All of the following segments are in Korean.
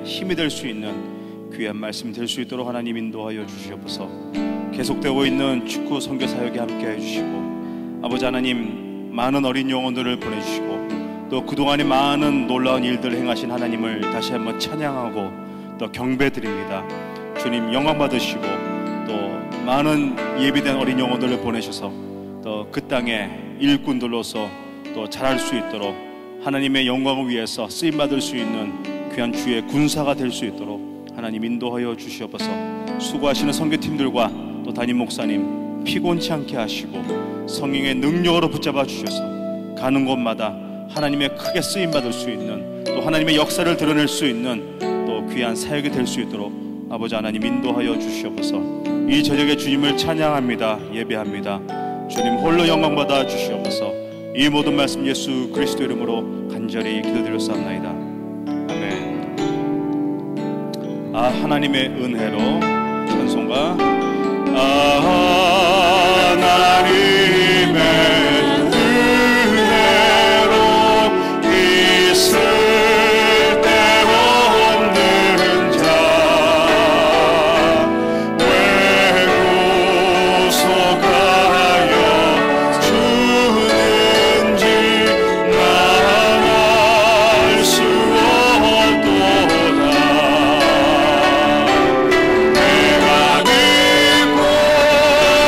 힘이 될 수 있는 귀한 말씀이 될 수 있도록 하나님 인도하여 주시옵소서. 계속되고 있는 축구 선교 사역에 함께해 주시고, 아버지 하나님, 많은 어린 영혼들을 보내주시고 또 그동안에 많은 놀라운 일들을 행하신 하나님을 다시 한번 찬양하고 또 경배드립니다. 주님 영광 받으시고 또 많은 예비된 어린 영혼들을 보내셔서 또 그 땅에 일꾼들로서 또 자랄 수 있도록 하나님의 영광을 위해서 쓰임받을 수 있는 귀한 주의 군사가 될 수 있도록 하나님 인도하여 주시옵소서. 수고하시는 선교팀들과 또 담임 목사님 피곤치 않게 하시고 성령의 능력으로 붙잡아 주셔서 가는 곳마다 하나님의 크게 쓰임받을 수 있는 또 하나님의 역사를 드러낼 수 있는 또 귀한 사역이 될 수 있도록 아버지 하나님 인도하여 주시옵소서. 이 저녁에 주님을 찬양합니다. 예배합니다. 주님 홀로 영광 받아 주시옵소서. 이 모든 말씀 예수 그리스도 이름으로 간절히 기도드렸사옵나이다. 아멘. 하나님의 은혜로 찬송가 하나님의 은혜로 있을 때 없는 자 외로워서 가여 주는지 나갈 수 없도다. 내가 믿고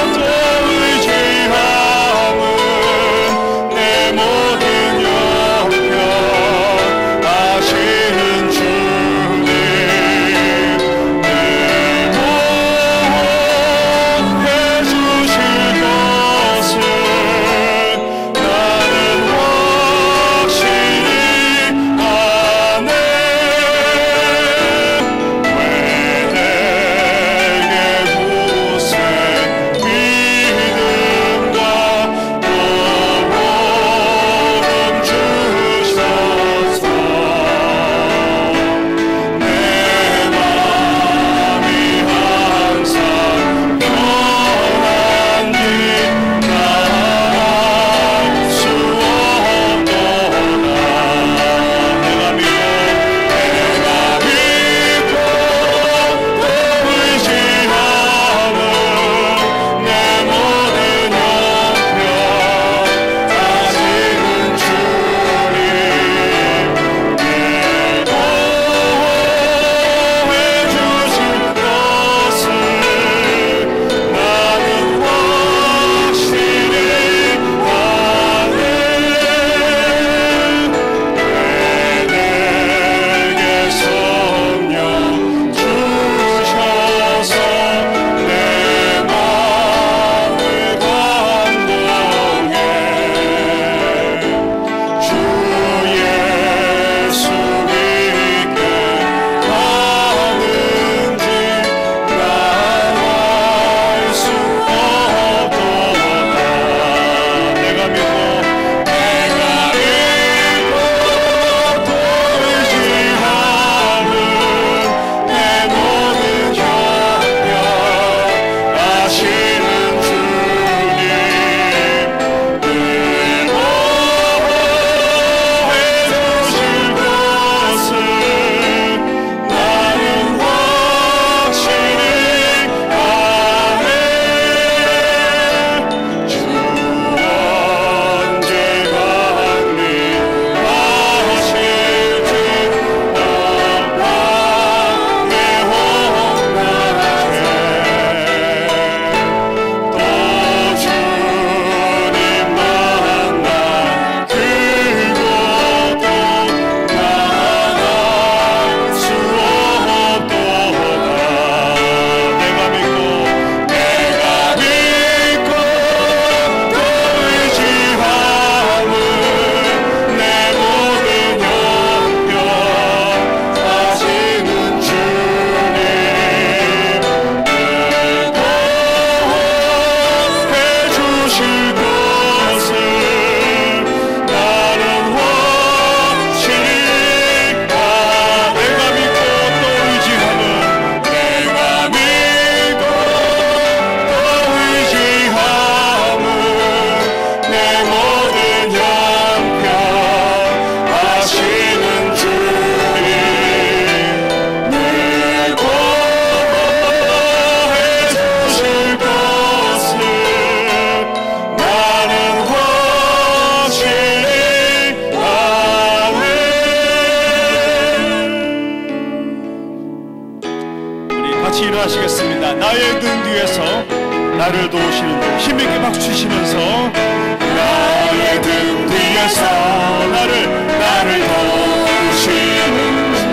같이 일어나시겠습니다. 나의 등 뒤에서 나를 도우시는 주, 힘있게 박수 치시면서 나의 등 뒤에서 나를 도우시는 주,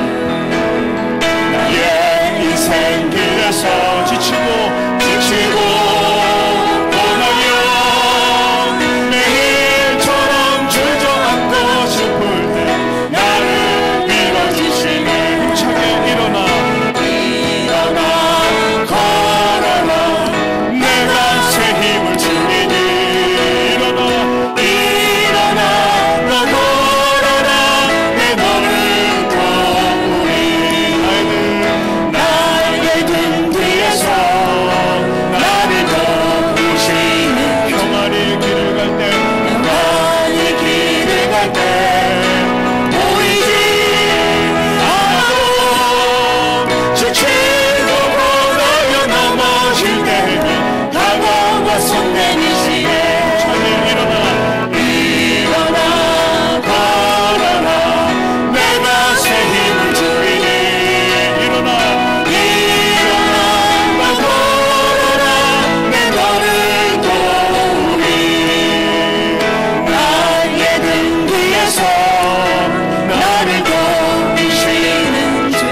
나의 인생 길에서 지치고 떠나며 매일처럼 주저앉고 싶을 때 나를 밀어주시네. 힘차게 일어나 걸어라. 내가 새 힘을 주리니 일어나 너 걸어라. 내 너를 도우리. 나의 등 뒤에서 나를 도우시는 평안히 길을 갈 때 보이지 않아도 지치고 나여 넘어질 때면 다가와 손 내미시네. 차례 일어나 걸어라. 내가 새 힘을 주리니 일어나 걸어라. 내 너를 도우리. 나의 등 뒤에서 나를 도우시는 주,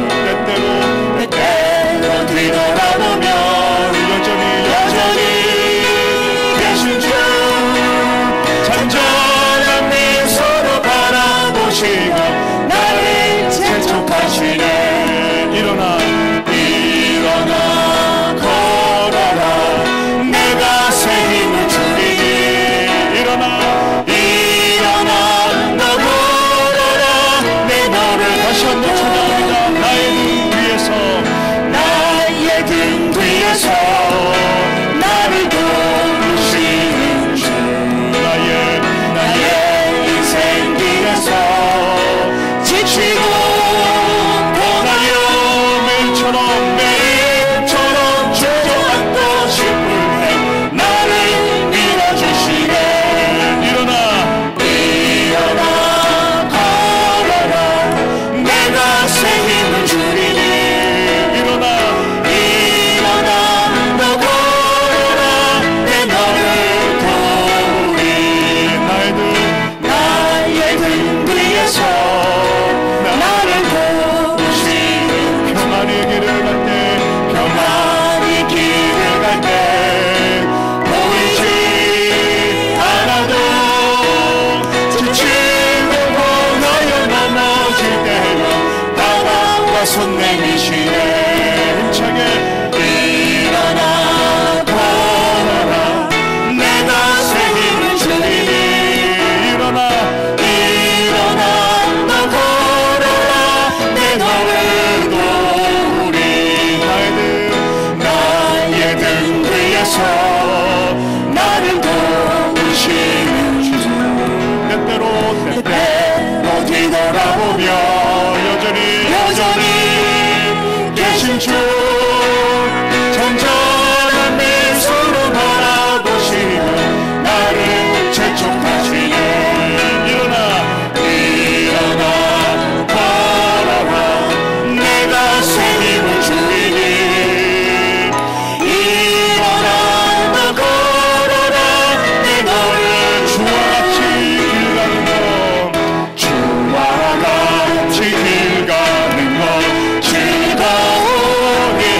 때때로 뒤돌아보며 여전히 계신 주, 잔잔한 미소로 바라보시며 나를 재촉하시네. 일어나 걸어라. 내가 새 힘을 주리니 일어나 너 걸어라. 내 너를 다시 한번 찬양합니다. 나의 등 뒤에서 나를 도우시는 주, 나의 인생 길에서 지치고 떠나려 매일처럼 주저앉고 싶을 때 나를 밀어주시네. 일어나 걸어라. 내가 새 힘을 주리니 일어나 너 걸어라. 내 너를 도우리. 나의 등 뒤에서 나를 도우시는 평안히 길을 갈 때 보이지 않아도 지치고 나여 넘어질 때면 다가와 손 내미시네. 힘차게 일어나 걸어라. 내가 새 힘을 주리니 일어나 너 걸어라. 내 너를 도우리. 나의 등 뒤에서 나를 도우시는 주, 때때로 뒤돌아보며 여전히 계신 주, 잔잔한 미소로 바라보시며 나를 재촉하시네. 일어나 걸어라. 내가 새 힘을 주리니 일어나 너 걸어라. 내 너를 주와 같이 길 가는 것 즐거우니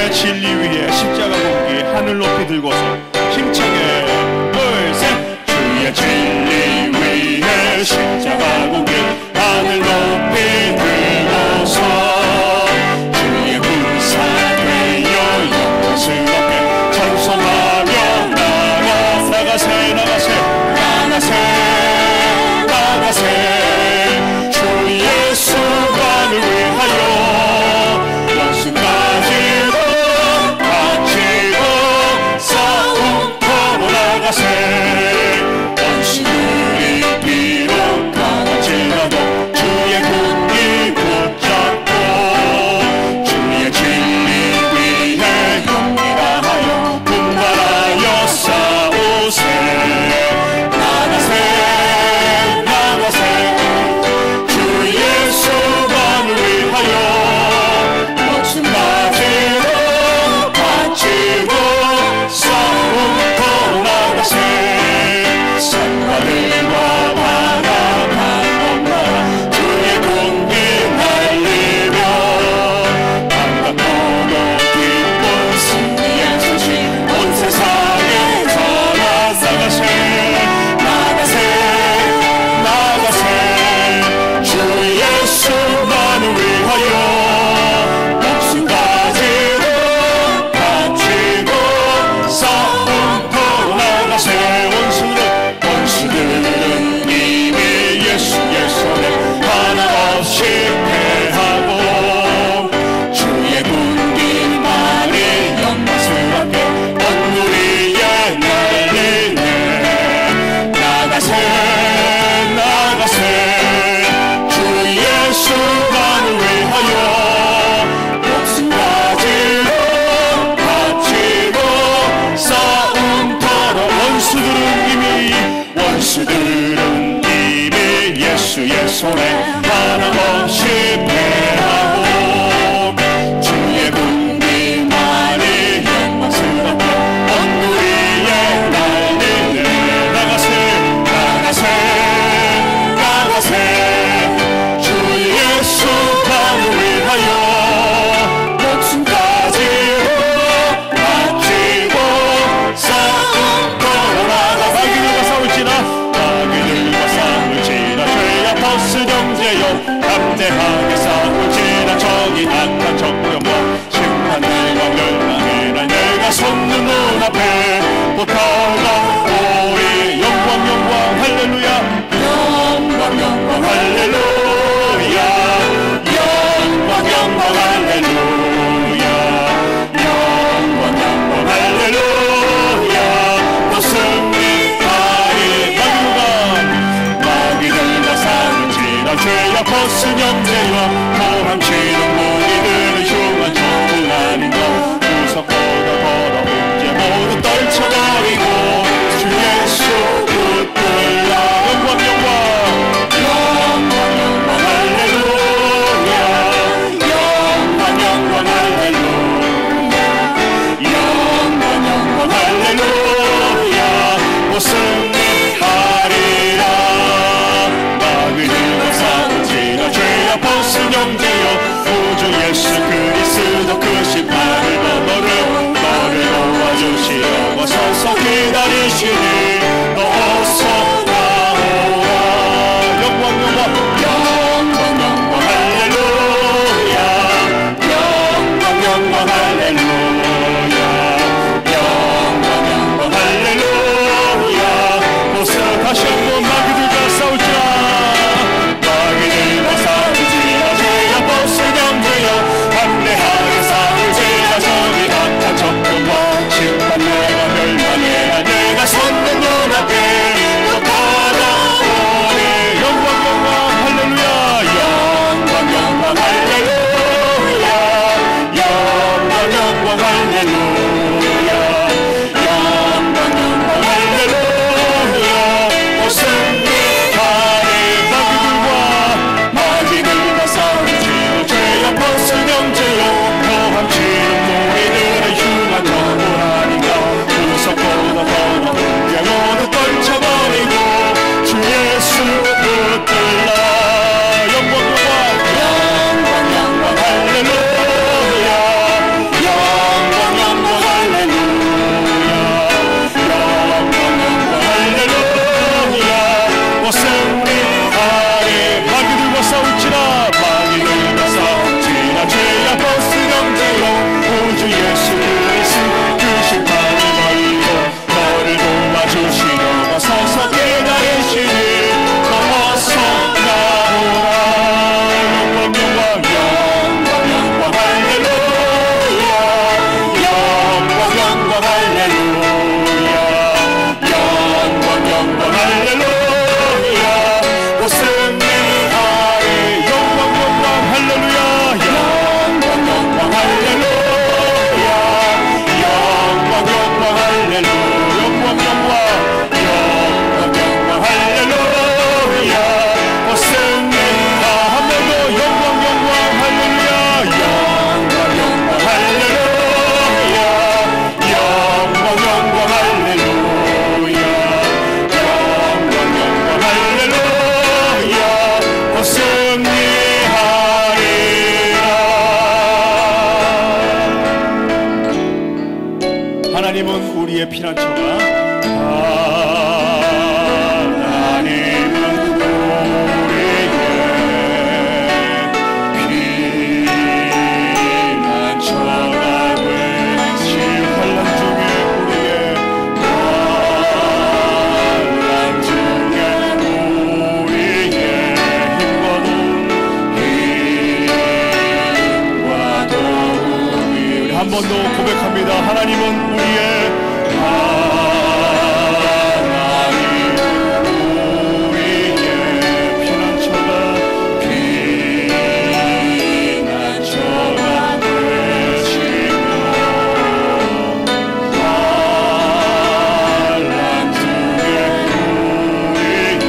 주의 진리 위에 십자가 공기 하늘 높이 들고서 힘차게 둘, 셋. 주의 진리 위에 십자가 공기 하늘 높이 들고서 주의 군사 되어 영광스럽게 찬송하며 나가세 나가세 나가세 나가세 주 예수만을 위하여 원수까지도 바치고 싸움터로 나가세 원수들이 비록 강할지라도 주의 군기 붙잡고 주의 진리 위해 경기하여 분발하여 싸우세 나가세 나가세 주 예수만을 위하여 목숨 바치고 바치고 싸움터로 나가세 산마들과 바다 강엄나라 주의 공기 날리며 반갑고도 기쁜 승리의 소식 온 세상에 전하 나가세 나가세 나가세 주 예수만을 위하여 목숨 가지고 바치고 싸움터로 나가세 원수들은 이미 예수의 손에 하나없이 패하고 주의 군기만이 영광스럽게 온 우리에 날리네 나가세 나가세 주 예수만을 위하여 목숨 가지고 바치고 싸움터로 원수들은 이미 예수의 손에 하나없이 패하고 주의 군기만이 영광스럽게 온 우리에 날리네 나가세 나가세 나가세 주 예수만을 위하여 목숨 가지고 바치고 싸움터로 나가 마귀들과 싸울지라 죄야 버스 정죄여 담대하게 싸울지라 저기 악한 적구형과 심판들과 멸망의 날 내가 섰는 눈앞에 붙어가 오리 영광 영광 할렐루야 영광 영광 할렐루야 영광 영광 할렐루야 영광 영광 할렐루야 또 승리하리 마귀들과 싸울지라 죄야 벗은 형제여 도망치는 무리들은 흉한 적은 아닌 것 구석보다 더러운 죄 모두 떨쳐버리고 주 예수 붙들라 영광 영광 영광 영광 할렐루야 영광 영광 할렐루야 영광 영광 할렐루야 또 승리하리라 마귀들과 싸울지라 죄야 벗은 형제여 구주 예수 그리스도 그 십자가를 너를 도와주시려고 서서 기다리시니 너 어서 나오라 영광 영광 영광 영광 할렐루야 영광 영광 할렐루야 영광 영광 할렐루야 보스 다시 한번 마귀들과 싸울지라 마귀들과 싸울지라 죄야 벗은 형제여 담대하게 싸울지라 저기 악한 적군과 심판과 멸망의 날 내가 섰는 우리의 피난처가 하나님은 우리의 피난처가 되시 환난 중에 우리의 한 번 더 고백합니다. 하나님은 우리의 피난처가 되시며 환난 중에 우리의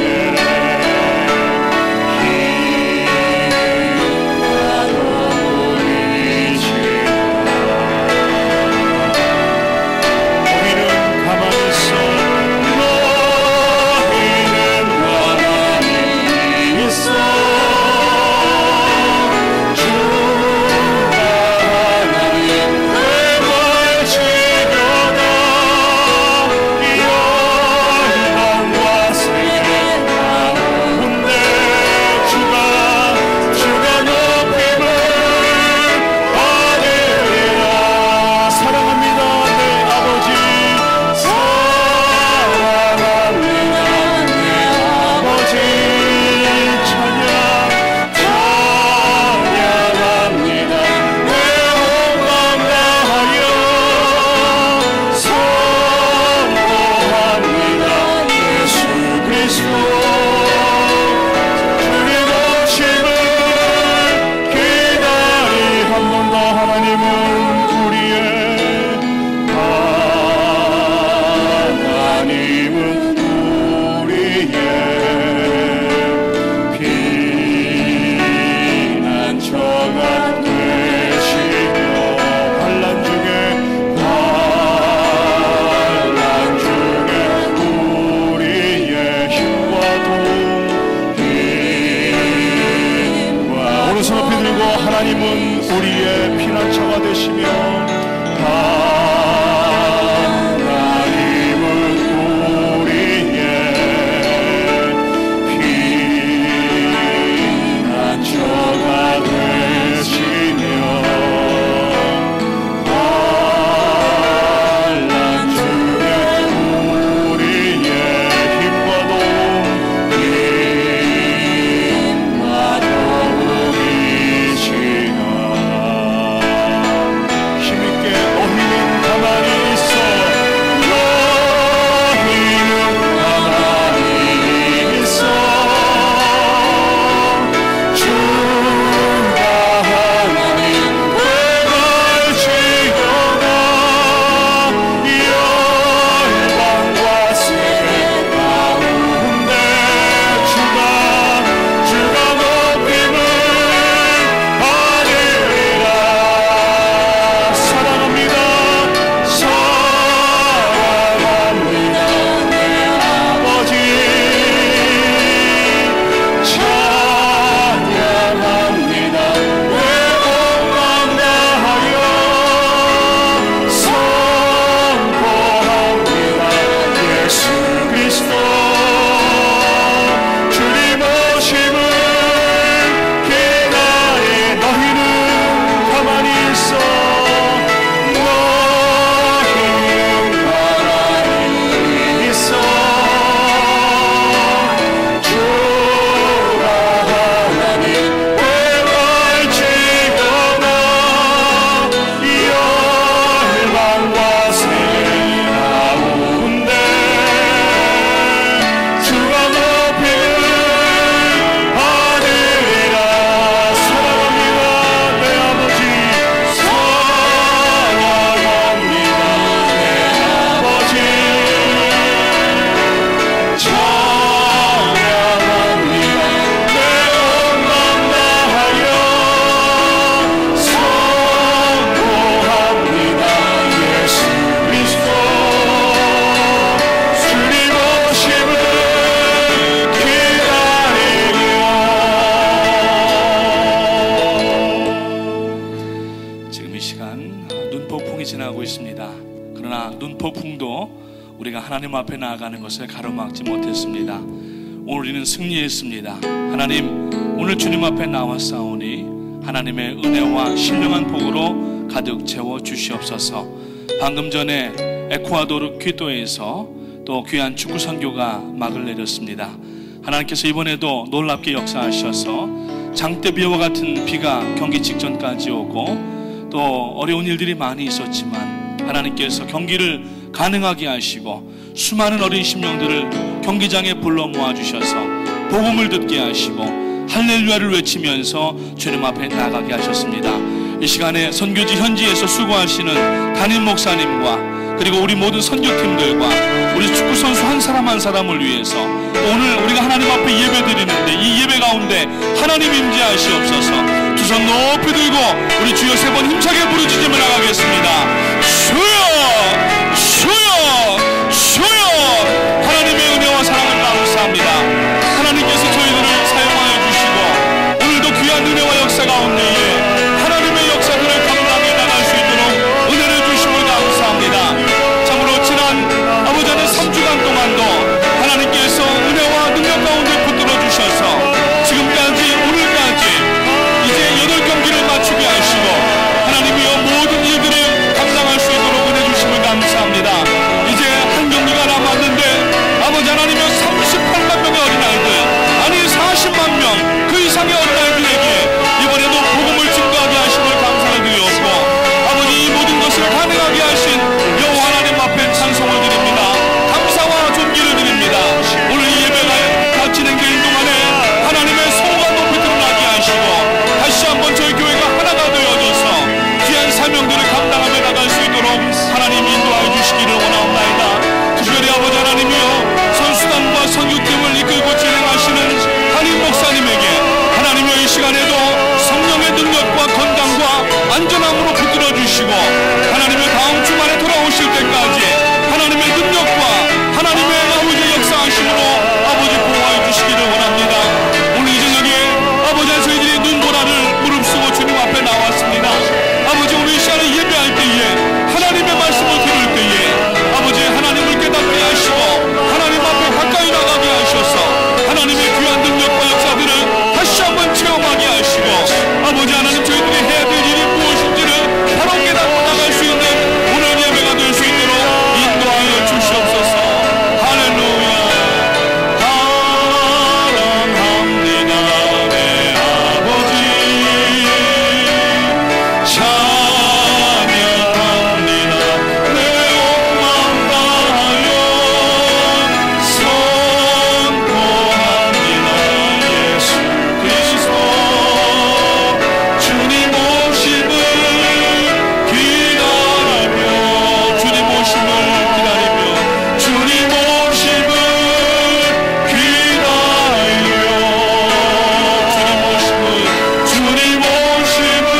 하나님은 우리의 피난처가 되시며 하나님은 우리의 피난처가 되시며 환난 중에 우리의 힘과 힘있게 너희는 가만히 있어 너희는 가만히 있어 주가 하나님 외갈지어다 열방과 세계 가운데 주가 높임을 받으리라. 사랑합니다 내 아버지 찬양합니다. 내 몸만 다하여 선포합니다. 예수 그리스도 주님 오심을 기다리 너희는 가만히 있어 너희는 가만히 있어 주가 하나님 외할지어다 열방과 세계 가운데 주가 높임을 받으리라. 사랑합니다 내 아버지 사랑합니다 내 아버지 찬양합니다. 내 몸만 다하여 선포합니다. 예수 그리스도 주님 오심을 기다리며 지금 이 시간 눈폭풍이 지나고 있습니다. 그러나 눈폭풍도 우리가 하나님 앞에 나아가는 것을 가로막지 못했습니다. 오늘 우리는 승리했습니다. 하나님, 오늘 주님 앞에 나왔사오니 하나님의 은혜와 신령한 복으로 가득 채워 주시옵소서. 방금 전에 에콰도르 퀴토에서 또 귀한 축구 선교가 막을 내렸습니다. 하나님께서 이번에도 놀랍게 역사하셔서 장대비와 같은 비가 경기 직전까지 오고 또 어려운 일들이 많이 있었지만 하나님께서 경기를 가능하게 하시고 수많은 어린 심령들을 경기장에 불러 모아주셔서 복음을 듣게 하시고 할렐루야를 외치면서 주님 앞에 나가게 하셨습니다. 이 시간에 선교지 현지에서 수고하시는 담임 목사님과 그리고 우리 모든 선교팀들과 우리 축구선수 한 사람 한 사람을 위해서 오늘 우리가 하나님 앞에 예배 드리는데 이 예배 가운데 하나님 임재하시옵소서. 두 손 높이 들고 우리 주여 세 번 힘차게 부르짖으며 나가겠습니다. 주여 주여 주여. 하나님의 은혜와 사랑을 감사합니다. 하나님께서 저희들을 사용하여 주시고 오늘도 귀한 은혜와 역사 가운데에 하나님의 역사들을 감당해 나갈 수 있도록 은혜를 주심을 감사합니다. 참으로 지난 아버지 하나님 3주간 동안도 하나님께서 은혜와 능력 가운데 붙들어 주셔서 지금까지 오늘까지 이제 8경기를 마치게 하시고 하나님이여 모든 일들을 감당할 수 있도록 은혜 주심을 감사합니다. 이제 한 경기가 남았는데 아버지 하나님이여 38만 명의 어린아이들 아니 40만 명 그 이상의 어린아이들에게 이번에도 복음을 증거하게 하심을 감사를 드리옵고 아버지 이 모든 것을 가능하게 하신 여호와 하나님 앞에 찬송을 드립니다. 감사와 존귀를 드립니다. 오늘 이 예배가 진행되는 동안에 하나님의 성과 높이 드러나게 하시고 다시 한번 저희 교회가 하나가 되어져서 귀한 사명들을 감당하며 나갈 수 있도록 하나님 인도하여 주시기를 원하옵나이다. 특별히 아버지 하나님이여 선수단과 선교팀을 이끌고 진행하시는 담임 목사님에게 하나님의 이 시간에도 성령의 능력과 건강과 안전함으로 붙들어 주시고 하나님의 다음 주말에 돌아오실 때까지 하나님의 능력과 하나님의 아버지의 역사하심으로 아버지 보호하여 주시기를 원합니다. 오늘 이 저녁에 아버지 저희들이 눈보라를 무릅쓰고 주님 앞에 나왔습니다. 아버지 오늘 이 시간에 예배할 때에 하나님의 말씀을 들을 때에 아버지 하나님을 깨닫게 하시고 하나님 앞에 가까이 나가게 하셔서 하나님의 귀한 능력과 역사들을 다시 한번 체험하게 하시고 아버지 하나님 저희들이 해야 될 일이 무엇인지를 바로 깨닫고 나갈 수 있는 오늘 예배가 될 수 있도록 인도하여 주시옵소서. 할렐루야. 사랑합니다 내 아버지 찬양합니다 내 온 마음 다하여 선포합니다 예수 그리스도 주님 오심을 기다리며 주님 오심을 기다리며 주님 오심을 기다리며 주님 오심을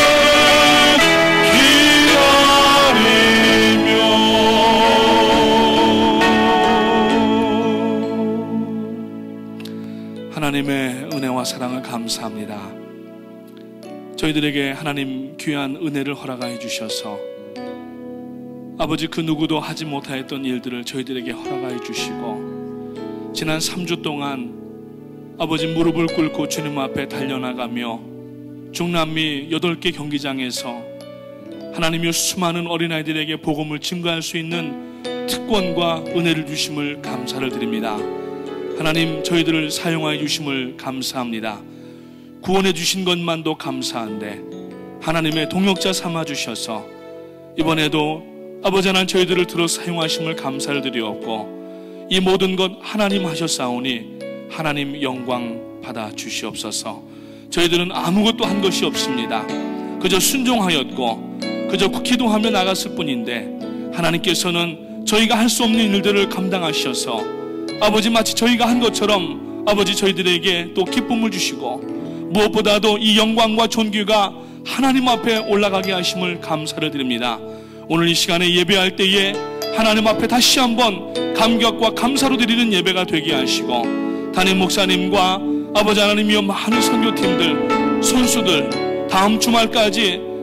기다리며 하나님의 은혜와 사랑을 감사합니다. 저희들에게 하나님 귀한 은혜를 허락하여 주셔서 아버지 그 누구도 하지 못하였던 일들을 저희들에게 허락하여 주시고 지난 3주 동안 아버지 무릎을 꿇고 주님 앞에 달려나가며 중남미 8개 경기장에서 하나님이 수많은 어린아이들에게 복음을 증거할 수 있는 특권과 은혜를 주심을 감사를 드립니다. 하나님 저희들을 사용하여 주심을 감사합니다. 구원해 주신 것만도 감사한데 하나님의 동역자 삼아 주셔서 이번에도 아버지 하나님 저희들을 들어 사용하심을 감사를 드리옵고 이 모든 것 하나님 하셨사오니 하나님 영광 받아 주시옵소서. 저희들은 아무것도 한 것이 없습니다. 그저 순종하였고 그저 기도하며 나갔을 뿐인데 하나님께서는 저희가 할 수 없는 일들을 감당하셔서 아버지 마치 저희가 한 것처럼 아버지 저희들에게 또 기쁨을 주시고 무엇보다도 이 영광과 존귀가 하나님 앞에 올라가게 하심을 감사를 드립니다. 오늘 이 시간에 예배할 때에 하나님 앞에 다시 한번 감격과 감사로 드리는 예배가 되게 하시고 담임 목사님과 아버지 하나님이여 많은 선교팀들 선수들 다음 주말까지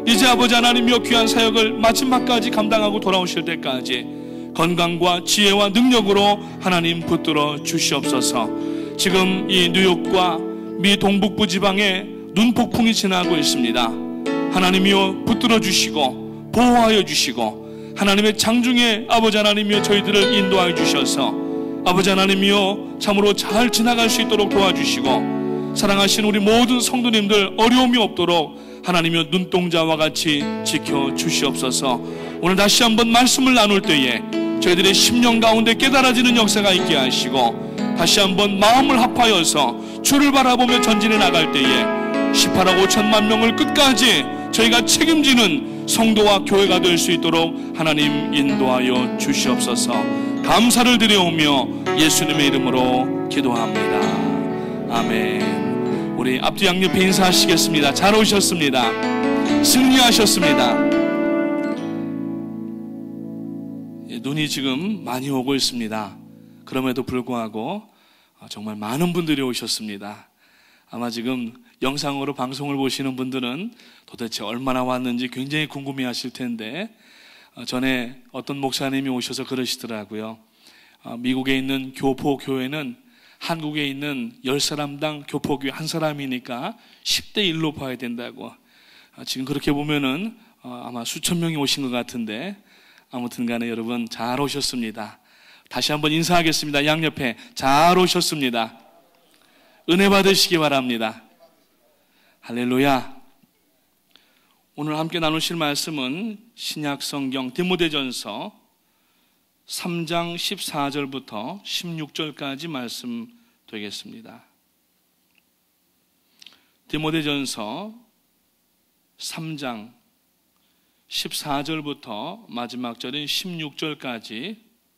이제 아버지 하나님이여 귀한 사역을 마지막까지 감당하고 돌아오실 때까지 건강과 지혜와 능력으로 하나님 붙들어 주시옵소서. 지금 이 뉴욕과 미 동북부 지방에 눈폭풍이 지나고 있습니다. 하나님이여 붙들어 주시고 보호하여 주시고 하나님의 장중에 아버지 하나님이여 저희들을 인도하여 주셔서 아버지 하나님이여 참으로 잘 지나갈 수 있도록 도와주시고 사랑하신 우리 모든 성도님들 어려움이 없도록 하나님이여 눈동자와 같이 지켜주시옵소서. 오늘 다시 한번 말씀을 나눌 때에 저희들의 심령 가운데 깨달아지는 역사가 있게 하시고 다시 한번 마음을 합하여서 주를 바라보며 전진해 나갈 때에 18억 5천만 명을 끝까지 저희가 책임지는 성도와 교회가 될 수 있도록 하나님 인도하여 주시옵소서. 감사를 드려오며 예수님의 이름으로 기도합니다. 아멘. 우리 앞뒤 양옆에 인사하시겠습니다. 잘 오셨습니다. 승리하셨습니다. 눈이 지금 많이 오고 있습니다. 그럼에도 불구하고 정말 많은 분들이 오셨습니다. 아마 지금 영상으로 방송을 보시는 분들은 도대체 얼마나 왔는지 굉장히 궁금해 하실 텐데 전에 어떤 목사님이 오셔서 그러시더라고요. 미국에 있는 교포교회는 한국에 있는 10사람당 교포교회 한 사람이니까 10대 1로 봐야 된다고. 지금 그렇게 보면은 아마 수천 명이 오신 것 같은데 아무튼 간에 여러분 잘 오셨습니다. 다시 한번 인사하겠습니다. 양옆에 잘 오셨습니다. 은혜 받으시기 바랍니다. 할렐루야. 오늘 함께 나누실 말씀은 신약성경 디모데전서 3장 14절부터 16절까지 말씀 되겠습니다. 디모데전서 3장 14절부터 마지막 절인 16절까지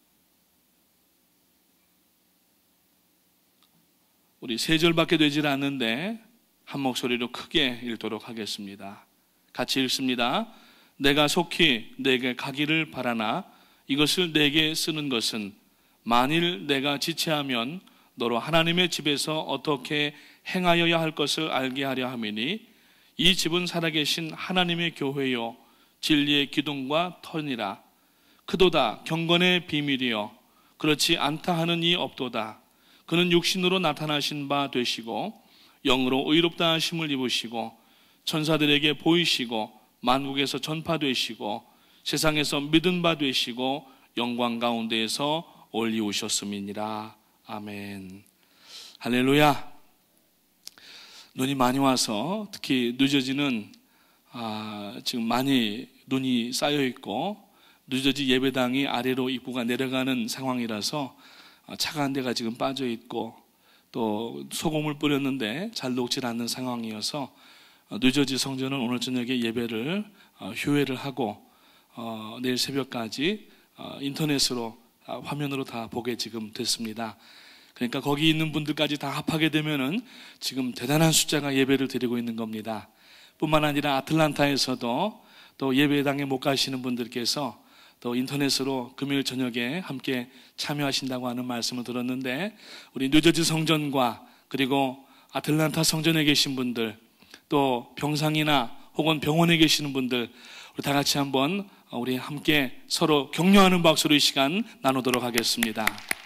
우리 3절밖에 되질 않는데 한 목소리로 크게 읽도록 하겠습니다. 같이 읽습니다. 내가 속히 내게 가기를 바라나 이것을 내게 쓰는 것은 만일 내가 지체하면 너로 하나님의 집에서 어떻게 행하여야 할 것을 알게 하려 함이니 이 집은 살아계신 하나님의 교회요 진리의 기둥과 터니라. 그도다 경건의 비밀이요 그렇지 않다 하는 이 없도다. 그는 육신으로 나타나신 바 되시고 영으로 의롭다 하심을 입으시고 천사들에게 보이시고 만국에서 전파되시고 세상에서 믿은 바 되시고 영광 가운데에서 올리우셨음이니라. 아멘. 할렐루야. 눈이 많이 와서 특히 늦어지는 지금 많이 눈이 쌓여 있고 늦어지 예배당이 아래로 입구가 내려가는 상황이라서 차가 한 대가 지금 빠져 있고 또 소금을 뿌렸는데 잘 녹질 않는 상황이어서 늦어지 성전은 오늘 저녁에 예배를 휴회를 하고 내일 새벽까지 인터넷으로 화면으로 다 보게 지금 됐습니다. 그러니까 거기 있는 분들까지 다 합하게 되면은 지금 대단한 숫자가 예배를 드리고 있는 겁니다. 뿐만 아니라 아틀란타에서도 또 예배당에 못 가시는 분들께서 또 인터넷으로 금요일 저녁에 함께 참여하신다고 하는 말씀을 들었는데 우리 뉴저지 성전과 그리고 아틀란타 성전에 계신 분들 또 병상이나 혹은 병원에 계시는 분들 우리 다 같이 한번 우리 함께 서로 격려하는 박수로 이 시간 나누도록 하겠습니다.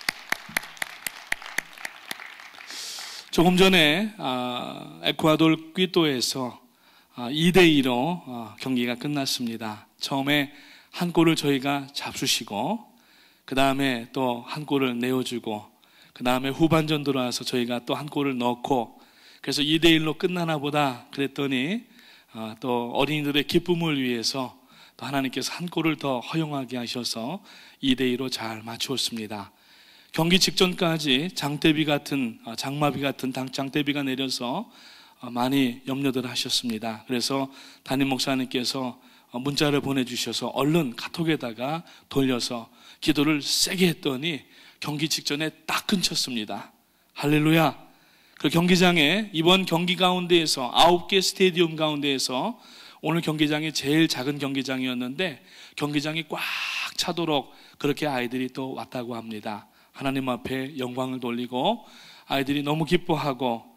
조금 전에 에콰도르 퀴토에서 2대2로 경기가 끝났습니다. 처음에 한 골을 저희가 잡수시고 그 다음에 또 한 골을 내어주고 그 다음에 후반전 들어와서 저희가 또 한 골을 넣고 그래서 2대1로 끝나나 보다 그랬더니 또 어린이들의 기쁨을 위해서 또 하나님께서 한 골을 더 허용하게 하셔서 2대2로 잘 맞추었습니다. 경기 직전까지 장대비 같은 장마비 같은 장대비가 내려서 많이 염려들 하셨습니다. 그래서 담임 목사님께서 문자를 보내주셔서 얼른 카톡에다가 돌려서 기도를 세게 했더니 경기 직전에 딱 끊쳤습니다. 할렐루야. 그 경기장에 이번 경기 가운데에서 9개 스테디움 가운데에서 오늘 경기장이 제일 작은 경기장이었는데 경기장이 꽉 차도록 그렇게 아이들이 또 왔다고 합니다. 하나님 앞에 영광을 돌리고 아이들이 너무 기뻐하고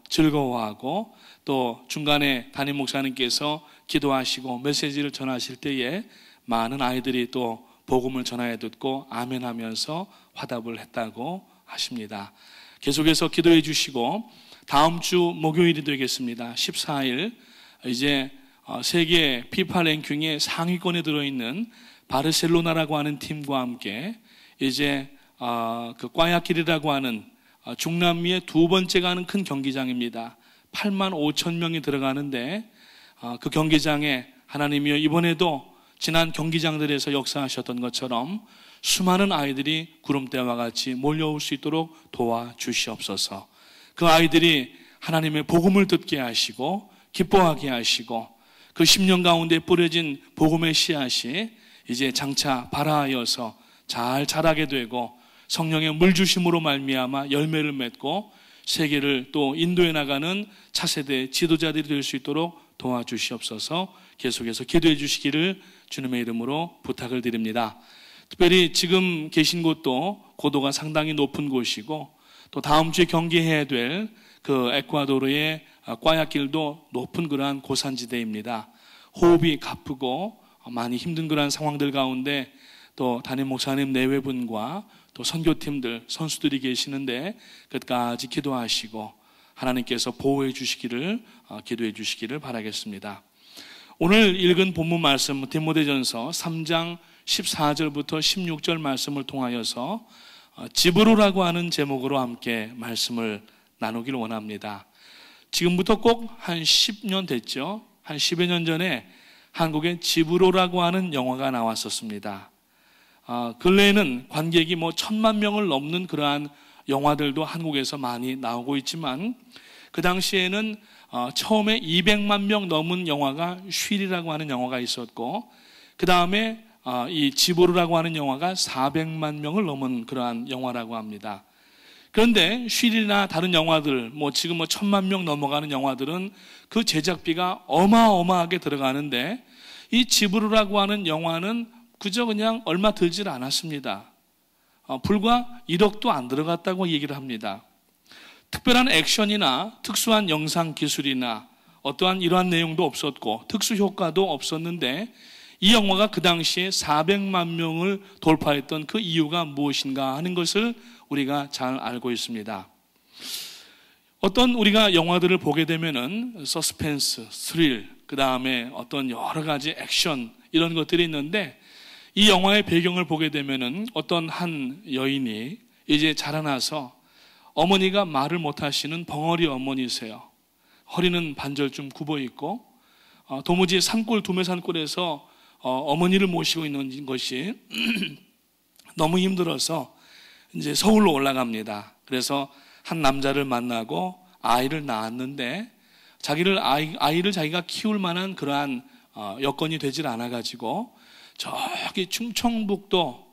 즐거워하고 또 중간에 담임 목사님께서 기도하시고 메시지를 전하실 때에 많은 아이들이 또 복음을 전하여 듣고 아멘 하면서 화답을 했다고 하십니다. 계속해서 기도해 주시고 다음 주 목요일이 되겠습니다. 14일 이제 세계 피파 랭킹의 상위권에 들어있는 바르셀로나라고 하는 팀과 함께 이제 그 과야길이라고 하는 중남미의 두 번째 가는 큰 경기장입니다. 8만 5천 명이 들어가는데 그 경기장에 하나님이여 이번에도 지난 경기장들에서 역사하셨던 것처럼 수많은 아이들이 구름대와 같이 몰려올 수 있도록 도와주시옵소서. 그 아이들이 하나님의 복음을 듣게 하시고 기뻐하게 하시고 그 10년 가운데 뿌려진 복음의 씨앗이 이제 장차 발아하여서 잘 자라게 되고 성령의 물주심으로 말미암아 열매를 맺고 세계를 또 인도해 나가는 차세대 지도자들이 될 수 있도록 도와주시옵소서. 계속해서 기도해 주시기를 주님의 이름으로 부탁을 드립니다. 특별히 지금 계신 곳도 고도가 상당히 높은 곳이고 또 다음 주에 경기해야 될 그 에콰도르의 과야길도 높은 그러한 고산지대입니다. 호흡이 가쁘고 많이 힘든 그러한 상황들 가운데 또 담임 목사님 내외분과 또 선교팀들, 선수들이 계시는데 끝까지 기도하시고 하나님께서 보호해 주시기를 기도해 주시기를 바라겠습니다. 오늘 읽은 본문 말씀 디모데전서 3장 14절부터 16절 말씀을 통하여서 집으로라고 하는 제목으로 함께 말씀을 나누기를 원합니다. 지금부터 꼭 한 10년 됐죠. 한 10여 년 전에 한국에 집으로라고 하는 영화가 나왔었습니다. 근래에는 관객이 1,000만 명을 넘는 그러한 영화들도 한국에서 많이 나오고 있지만 그 당시에는 처음에 200만 명 넘은 영화가 쉴이라고 하는 영화가 있었고 그 다음에 이 집으로라고 하는 영화가 400만 명을 넘은 그러한 영화라고 합니다. 그런데 쉴이나 다른 영화들 지금 1,000만 명 넘어가는 영화들은 그 제작비가 어마어마하게 들어가는데 이 집으로라고 하는 영화는 그저 그냥 얼마 들질 않았습니다. 불과 1억도 안 들어갔다고 얘기를 합니다. 특별한 액션이나 특수한 영상 기술이나 어떠한 이러한 내용도 없었고 특수 효과도 없었는데 이 영화가 그 당시에 400만 명을 돌파했던 그 이유가 무엇인가 하는 것을 우리가 잘 알고 있습니다. 어떤 우리가 영화들을 보게 되면은 서스펜스, 스릴, 그 다음에 어떤 여러 가지 액션 이런 것들이 있는데 이 영화의 배경을 보게 되면은 어떤 한 여인이 이제 자라나서 어머니가 말을 못하시는 벙어리 어머니세요. 허리는 반절쯤 굽어 있고 도무지 산골 두메산골에서 어머니를 모시고 있는 것이 너무 힘들어서 이제 서울로 올라갑니다. 그래서 한 남자를 만나고 아이를 낳았는데 아이를 자기가 키울 만한 그러한 여건이 되질 않아 가지고 저기 충청북도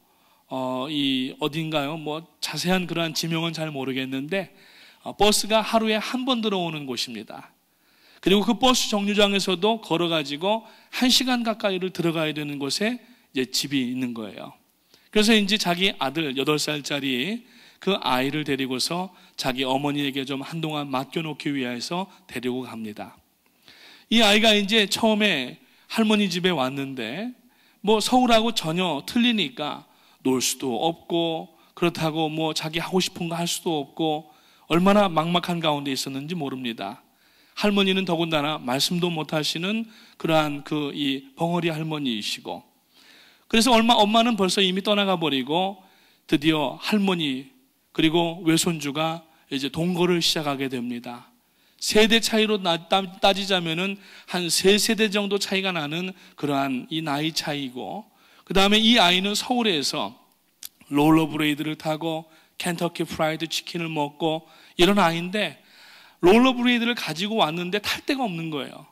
이 어딘가요? 자세한 그러한 지명은 잘 모르겠는데 버스가 하루에 한 번 들어오는 곳입니다. 그리고 그 버스 정류장에서도 걸어가지고 1시간 가까이를 들어가야 되는 곳에 이제 집이 있는 거예요. 그래서 이제 자기 아들 8살짜리 그 아이를 데리고서 자기 어머니에게 좀 한동안 맡겨놓기 위해서 데리고 갑니다. 이 아이가 이제 처음에 할머니 집에 왔는데 서울하고 전혀 틀리니까 놀 수도 없고 그렇다고 자기 하고 싶은 거 할 수도 없고 얼마나 막막한 가운데 있었는지 모릅니다. 할머니는 더군다나 말씀도 못하시는 그러한 이 벙어리 할머니이시고 그래서 엄마는 벌써 이미 떠나가 버리고 드디어 할머니 그리고 외손주가 이제 동거를 시작하게 됩니다. 세대 차이로 따지자면은 한 3세대 정도 차이가 나는 그러한 이 나이 차이고 그 다음에 이 아이는 서울에서 롤러브레이드를 타고 켄터키 프라이드 치킨을 먹고 이런 아이인데 롤러브레이드를 가지고 왔는데 탈 데가 없는 거예요.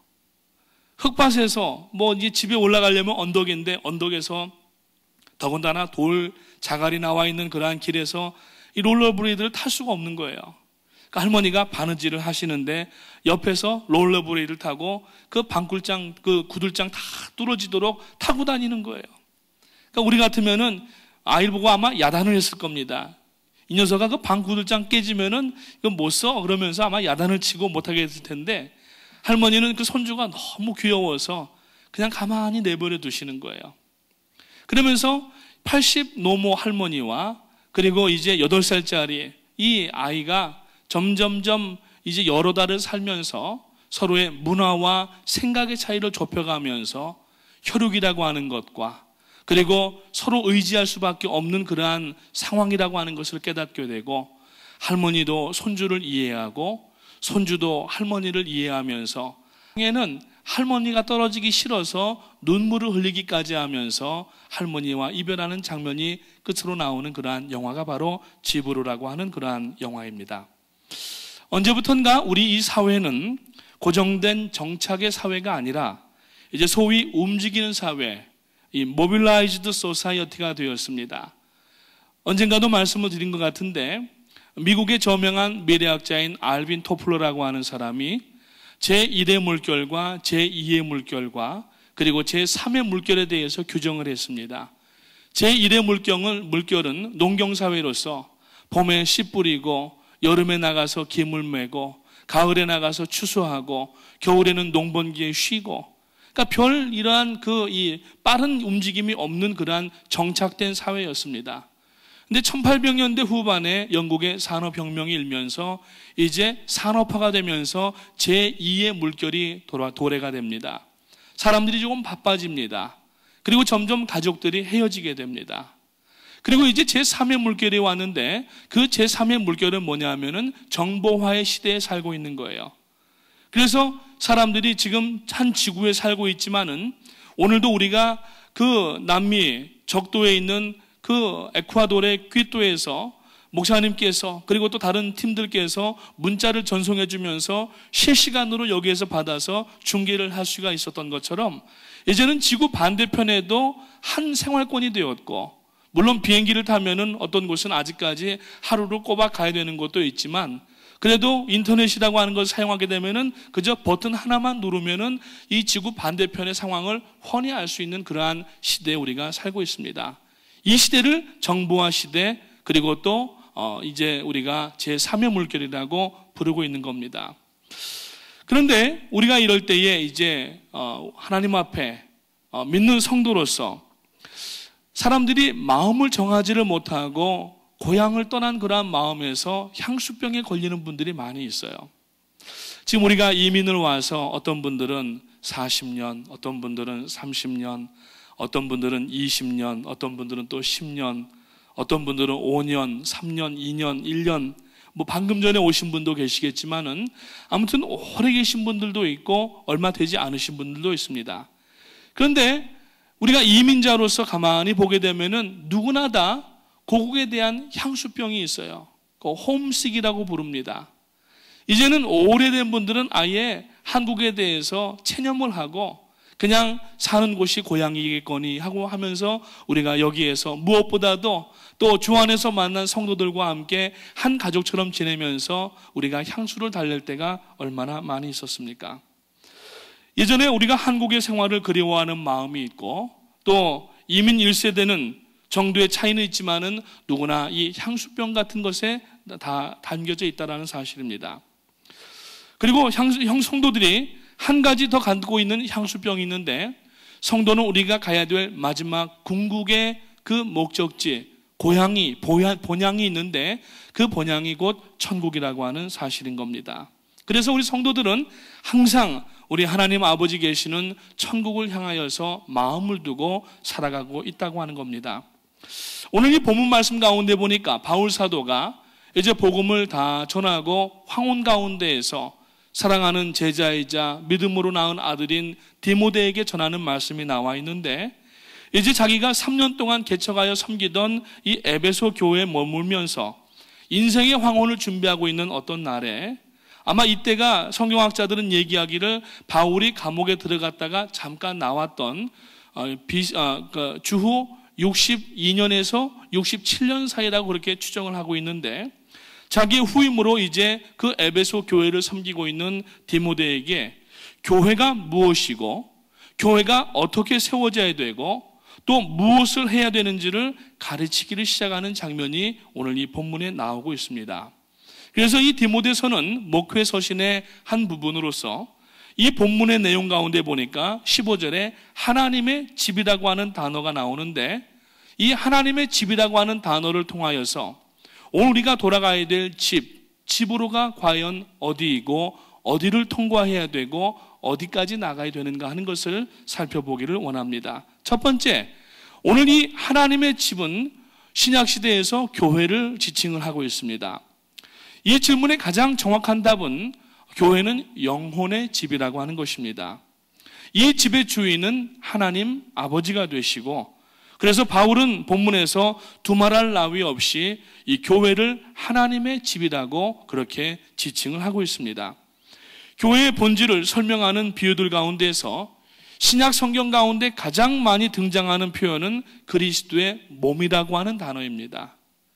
흙밭에서 이제 집에 올라가려면 언덕인데 언덕에서 더군다나 돌 자갈이 나와 있는 그러한 길에서 이 롤러브레이드를 탈 수가 없는 거예요. 그러니까 할머니가 바느질을 하시는데 옆에서 롤러브레이드를 타고 그 방굴장, 그 구들장 다 뚫어지도록 타고 다니는 거예요. 그러니까 우리 같으면은 아이를 보고 아마 야단을 했을 겁니다. 이 녀석아 그 방구들장 깨지면은 이거 못 써 그러면서 아마 야단을 치고 못하게 했을 텐데, 할머니는 그 손주가 너무 귀여워서 그냥 가만히 내버려 두시는 거예요. 그러면서 80 노모 할머니와 그리고 이제 8살짜리 이 아이가 점점점 이제 여러 달을 살면서 서로의 문화와 생각의 차이를 좁혀가면서 혈육이라고 하는 것과 그리고 서로 의지할 수밖에 없는 그러한 상황이라고 하는 것을 깨닫게 되고, 할머니도 손주를 이해하고 손주도 할머니를 이해하면서, 에는 할머니가 떨어지기 싫어서 눈물을 흘리기까지 하면서 할머니와 이별하는 장면이 끝으로 나오는 그러한 영화가 바로 지브로라고 하는 그러한 영화입니다. 언제부턴가 우리 이 사회는 고정된 정착의 사회가 아니라 이제 소위 움직이는 사회, 이 모빌라이즈드 소사이어티가 되었습니다. 언젠가도 말씀을 드린 것 같은데, 미국의 저명한 미래학자인 알빈 토플러라고 하는 사람이 제1의 물결과 제2의 물결과 그리고 제3의 물결에 대해서 규정을 했습니다. 제1의 물결은 농경사회로서 봄에 씨 뿌리고 여름에 나가서 기물 메고 가을에 나가서 추수하고 겨울에는 농번기에 쉬고, 그러니까 별 이러한 이 빠른 움직임이 없는 그러한 정착된 사회였습니다. 근데 1800년대 후반에 영국의 산업혁명이 일면서 이제 산업화가 되면서 제2의 물결이 도래가 됩니다. 사람들이 조금 바빠집니다. 그리고 점점 가족들이 헤어지게 됩니다. 그리고 이제 제3의 물결이 왔는데, 그 제3의 물결은 뭐냐면은 정보화의 시대에 살고 있는 거예요. 그래서 사람들이 지금 한 지구에 살고 있지만은, 오늘도 우리가 그 남미 적도에 있는 그 에콰도르의 퀴토에서 목사님께서 그리고 또 다른 팀들께서 문자를 전송해 주면서 실시간으로 여기에서 받아서 중계를 할 수가 있었던 것처럼, 이제는 지구 반대편에도 한 생활권이 되었고, 물론 비행기를 타면은 어떤 곳은 아직까지 하루를 꼬박 가야 되는 곳도 있지만, 그래도 인터넷이라고 하는 것을 사용하게 되면은 그저 버튼 하나만 누르면은 이 지구 반대편의 상황을 훤히 알 수 있는 그러한 시대에 우리가 살고 있습니다. 이 시대를 정보화 시대, 그리고 또 이제 우리가 제3의 물결이라고 부르고 있는 겁니다. 그런데 우리가 이럴 때에 이제 하나님 앞에 믿는 성도로서 사람들이 마음을 정하지를 못하고 고향을 떠난 그러한 마음에서 향수병에 걸리는 분들이 많이 있어요. 지금 우리가 이민을 와서 어떤 분들은 40년, 어떤 분들은 30년, 어떤 분들은 20년, 어떤 분들은 또 10년, 어떤 분들은 5년, 3년, 2년, 1년, 뭐 방금 전에 오신 분도 계시겠지만은 아무튼 오래 계신 분들도 있고 얼마 되지 않으신 분들도 있습니다. 그런데 우리가 이민자로서 가만히 보게 되면은 누구나 다 고국에 대한 향수병이 있어요. 그 홈식이라고 부릅니다. 이제는 오래된 분들은 아예 한국에 대해서 체념을 하고 그냥 사는 곳이 고향이겠거니 하고 하면서 우리가 여기에서 무엇보다도 또 주 안에서 만난 성도들과 함께 한 가족처럼 지내면서 우리가 향수를 달랠 때가 얼마나 많이 있었습니까? 예전에 우리가 한국의 생활을 그리워하는 마음이 있고, 또 이민 1세대는 정도의 차이는 있지만은 누구나 이 향수병 같은 것에 다 담겨져 있다는 사실입니다. 그리고 성도들이 한 가지 더 갖고 있는 향수병이 있는데, 성도는 우리가 가야 될 마지막 궁극의 그 목적지, 본향이 있는데 그 본향이 곧 천국이라고 하는 사실인 겁니다. 그래서 우리 성도들은 항상 우리 하나님 아버지 계시는 천국을 향하여서 마음을 두고 살아가고 있다고 하는 겁니다. 오늘 이 본문 말씀 가운데 보니까 바울 사도가 이제 복음을 다 전하고 황혼 가운데에서 사랑하는 제자이자 믿음으로 낳은 아들인 디모데에게 전하는 말씀이 나와 있는데, 이제 자기가 3년 동안 개척하여 섬기던 이 에베소 교회에 머물면서 인생의 황혼을 준비하고 있는 어떤 날에, 아마 이때가 성경학자들은 얘기하기를 바울이 감옥에 들어갔다가 잠깐 나왔던 주후 62년에서 67년 사이라고 그렇게 추정을 하고 있는데, 자기의 후임으로 이제 그 에베소 교회를 섬기고 있는 디모데에게 교회가 무엇이고 교회가 어떻게 세워져야 되고 또 무엇을 해야 되는지를 가르치기를 시작하는 장면이 오늘 이 본문에 나오고 있습니다. 그래서 이 디모데서는 목회 서신의 한 부분으로서 이 본문의 내용 가운데 보니까 15절에 하나님의 집이라고 하는 단어가 나오는데, 이 하나님의 집이라고 하는 단어를 통하여서 오늘 우리가 돌아가야 될 집으로가 과연 어디이고 어디를 통과해야 되고 어디까지 나가야 되는가 하는 것을 살펴보기를 원합니다. 첫 번째, 오늘 이 하나님의 집은 신약시대에서 교회를 지칭을 하고 있습니다. 이 질문의 가장 정확한 답은 교회는 영혼의 집이라고 하는 것입니다. 이 집의 주인은 하나님 아버지가 되시고, 그래서 바울은 본문에서 두말할 나위 없이 이 교회를 하나님의 집이라고 그렇게 지칭을 하고 있습니다. 교회의 본질을 설명하는 비유들 가운데서 신약 성경 가운데 가장 많이 등장하는 표현은 그리스도의 몸이라고 하는 단어입니다.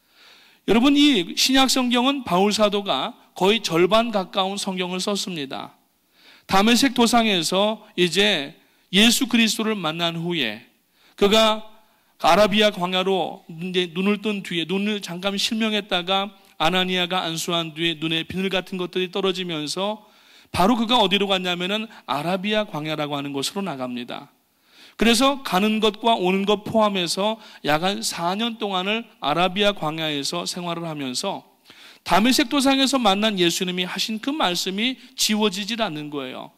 여러분, 이 신약 성경은 바울 사도가 거의 절반 가까운 성경을 썼습니다. 다메섹 도상에서 이제 예수 그리스도를 만난 후에 그가 아라비아 광야로 이제 눈을 뜬 뒤에 눈을 잠깐 실명했다가 아나니아가 안수한 뒤에 눈에 비늘 같은 것들이 떨어지면서 바로 그가 어디로 갔냐면은 아라비아 광야라고 하는 곳으로 나갑니다. 그래서 가는 것과 오는 것 포함해서 약 한 4년 동안을 아라비아 광야에서 생활을 하면서 다메섹 도상에서 만난 예수님이 하신 그 말씀이 지워지질 않는 거예요.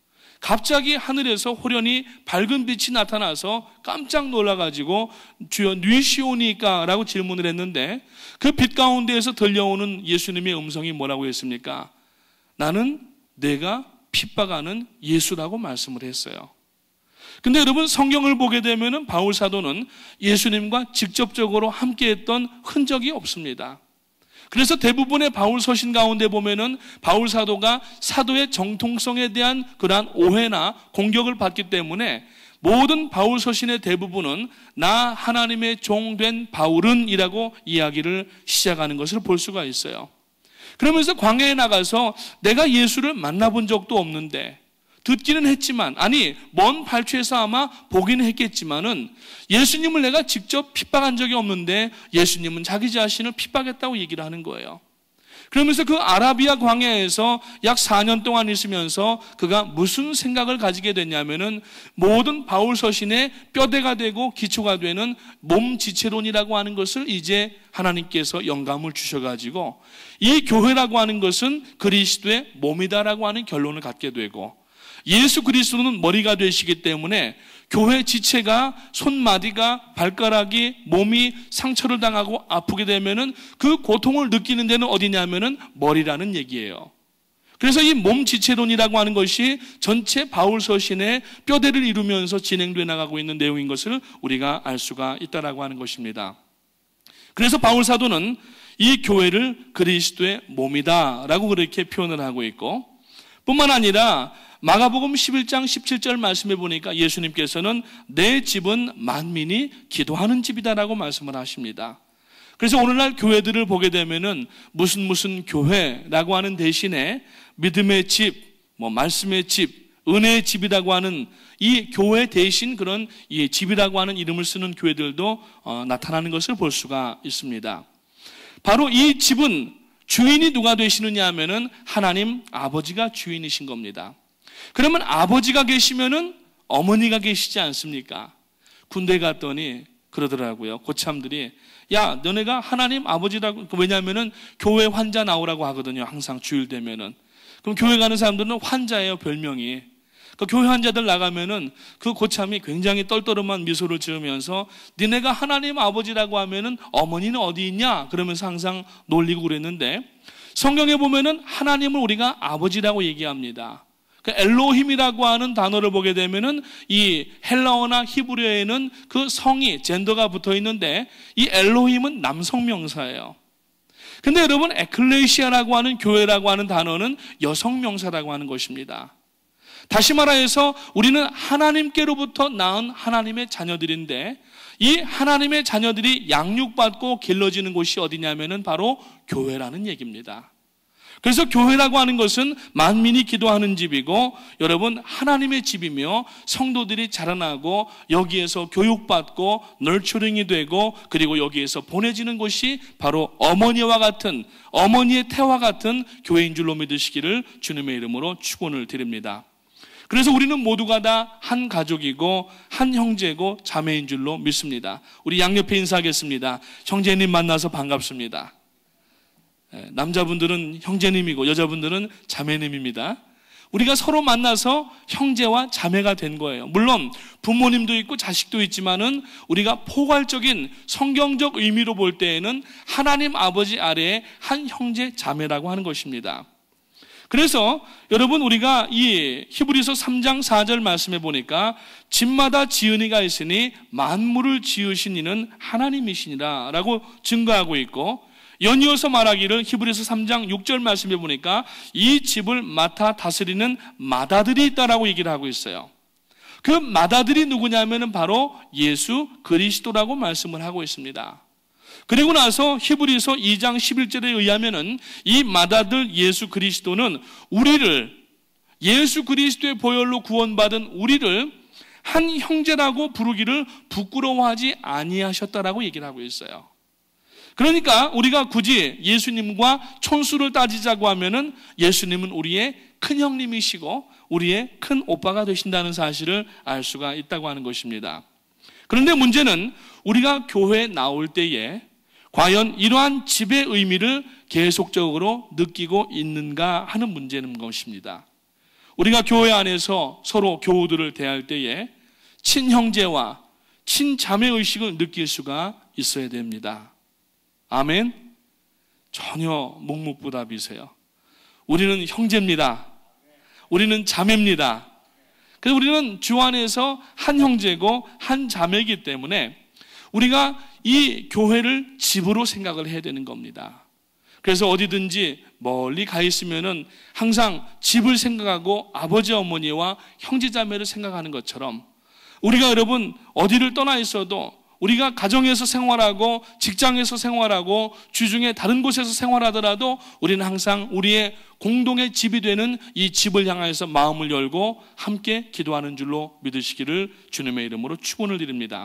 갑자기 하늘에서 호련히 밝은 빛이 나타나서 깜짝 놀라가지고 주여 누이시오니까 라고 질문을 했는데, 그 빛 가운데에서 들려오는 예수님의 음성이 뭐라고 했습니까? 나는 내가 핍박하는 예수라고 말씀을 했어요. 근데 여러분, 성경을 보게 되면 바울 사도는 예수님과 직접적으로 함께했던 흔적이 없습니다. 그래서 대부분의 바울 서신 가운데 보면은 바울 사도가 사도의 정통성에 대한 그러한 오해나 공격을 받기 때문에 모든 바울 서신의 대부분은 나 하나님의 종된 바울은 이라고 이야기를 시작하는 것을 볼 수가 있어요. 그러면서 광야에 나가서 내가 예수를 만나본 적도 없는데, 듣기는 했지만, 아니 먼 발치에서 아마 보기는 했겠지만은 예수님을 내가 직접 핍박한 적이 없는데 예수님은 자기 자신을 핍박했다고 얘기를 하는 거예요. 그러면서 그 아라비아 광야에서 약 4년 동안 있으면서 그가 무슨 생각을 가지게 됐냐면은 모든 바울 서신의 뼈대가 되고 기초가 되는 몸 지체론이라고 하는 것을 이제 하나님께서 영감을 주셔가지고 이 교회라고 하는 것은 그리스도의 몸이다라고 하는 결론을 갖게 되고, 예수 그리스도는 머리가 되시기 때문에 교회 지체가 손마디가 발가락이 몸이 상처를 당하고 아프게 되면은 그 고통을 느끼는 데는 어디냐면은 머리라는 얘기예요. 그래서 이 몸 지체론이라고 하는 것이 전체 바울 서신의 뼈대를 이루면서 진행돼 나가고 있는 내용인 것을 우리가 알 수가 있다라고 하는 것입니다. 그래서 바울 사도는 이 교회를 그리스도의 몸이다라고 그렇게 표현을 하고 있고, 뿐만 아니라 마가복음 11장 17절 말씀해 보니까 예수님께서는 내 집은 만민이 기도하는 집이다라고 말씀을 하십니다. 그래서 오늘날 교회들을 보게 되면은 무슨 교회라고 하는 대신에 믿음의 집, 말씀의 집, 은혜의 집이라고 하는 이 교회 대신 그런 이 집이라고 하는 이름을 쓰는 교회들도 나타나는 것을 볼 수가 있습니다. 바로 이 집은 주인이 누가 되시느냐 하면은 하나님 아버지가 주인이신 겁니다. 그러면 아버지가 계시면은 어머니가 계시지 않습니까? 군대 갔더니 그러더라고요. 고참들이, 야, 너네가 하나님 아버지라고, 왜냐하면은 교회 환자 나오라고 하거든요. 항상 주일 되면은. 그럼 교회 가는 사람들은 환자예요, 별명이. 그 교회 환자들 나가면은 그 고참이 굉장히 떨떠름한 미소를 지으면서 니네가 하나님 아버지라고 하면은 어머니는 어디 있냐? 그러면서 항상 놀리고 그랬는데, 성경에 보면은 하나님을 우리가 아버지라고 얘기합니다. 그 엘로힘이라고 하는 단어를 보게 되면은 이 헬라어나 히브리어에는 그 성이 젠더가 붙어 있는데 이 엘로힘은 남성 명사예요. 근데 여러분, 에클레시아라고 하는 교회라고 하는 단어는 여성 명사라고 하는 것입니다. 다시 말하여서 우리는 하나님께로부터 낳은 하나님의 자녀들인데, 이 하나님의 자녀들이 양육받고 길러지는 곳이 어디냐면은 바로 교회라는 얘기입니다. 그래서 교회라고 하는 것은 만민이 기도하는 집이고 여러분 하나님의 집이며 성도들이 자라나고 여기에서 교육받고 널처링이 되고 그리고 여기에서 보내지는 곳이 바로 어머니와 같은 어머니의 태와 같은 교회인 줄로 믿으시기를 주님의 이름으로 축원을 드립니다. 그래서 우리는 모두가 다 한 가족이고 한 형제고 자매인 줄로 믿습니다. 우리 양옆에 인사하겠습니다. 형제님 만나서 반갑습니다. 남자분들은 형제님이고 여자분들은 자매님입니다. 우리가 서로 만나서 형제와 자매가 된 거예요. 물론 부모님도 있고 자식도 있지만은 우리가 포괄적인 성경적 의미로 볼 때에는 하나님 아버지 아래에 한 형제 자매라고 하는 것입니다. 그래서 여러분 우리가 이 히브리서 3장 4절 말씀해 보니까 집마다 지은 이가 있으니 만물을 지으신 이는 하나님이시니라 라고 증거하고 있고, 연이어서 말하기를 히브리서 3장 6절 말씀해 보니까 이 집을 맡아 다스리는 맏아들이 있다라고 얘기를 하고 있어요. 그 맏아들이 누구냐면은 바로 예수 그리스도라고 말씀을 하고 있습니다. 그리고 나서 히브리서 2장 11절에 의하면은 이 맏아들 예수 그리스도는 우리를, 예수 그리스도의 보혈로 구원받은 우리를 한 형제라고 부르기를 부끄러워하지 아니하셨다라고 얘기를 하고 있어요. 그러니까 우리가 굳이 예수님과 촌수를 따지자고 하면은 예수님은 우리의 큰 형님이시고 우리의 큰 오빠가 되신다는 사실을 알 수가 있다고 하는 것입니다. 그런데 문제는 우리가 교회에 나올 때에 과연 이러한 집의 의미를 계속적으로 느끼고 있는가 하는 문제는 것입니다. 우리가 교회 안에서 서로 교우들을 대할 때에 친형제와 친자매 의식을 느낄 수가 있어야 됩니다. 아멘? 전혀 묵묵부답이세요. 우리는 형제입니다. 우리는 자매입니다. 그래서 우리는 주 안에서 한 형제고 한 자매이기 때문에 우리가 이 교회를 집으로 생각을 해야 되는 겁니다. 그래서 어디든지 멀리 가 있으면은 항상 집을 생각하고 아버지 어머니와 형제 자매를 생각하는 것처럼 우리가 여러분 어디를 떠나 있어도 우리가 가정에서 생활하고 직장에서 생활하고 주중에 다른 곳에서 생활하더라도 우리는 항상 우리의 공동의 집이 되는 이 집을 향해서 마음을 열고 함께 기도하는 줄로 믿으시기를 주님의 이름으로 축원을 드립니다.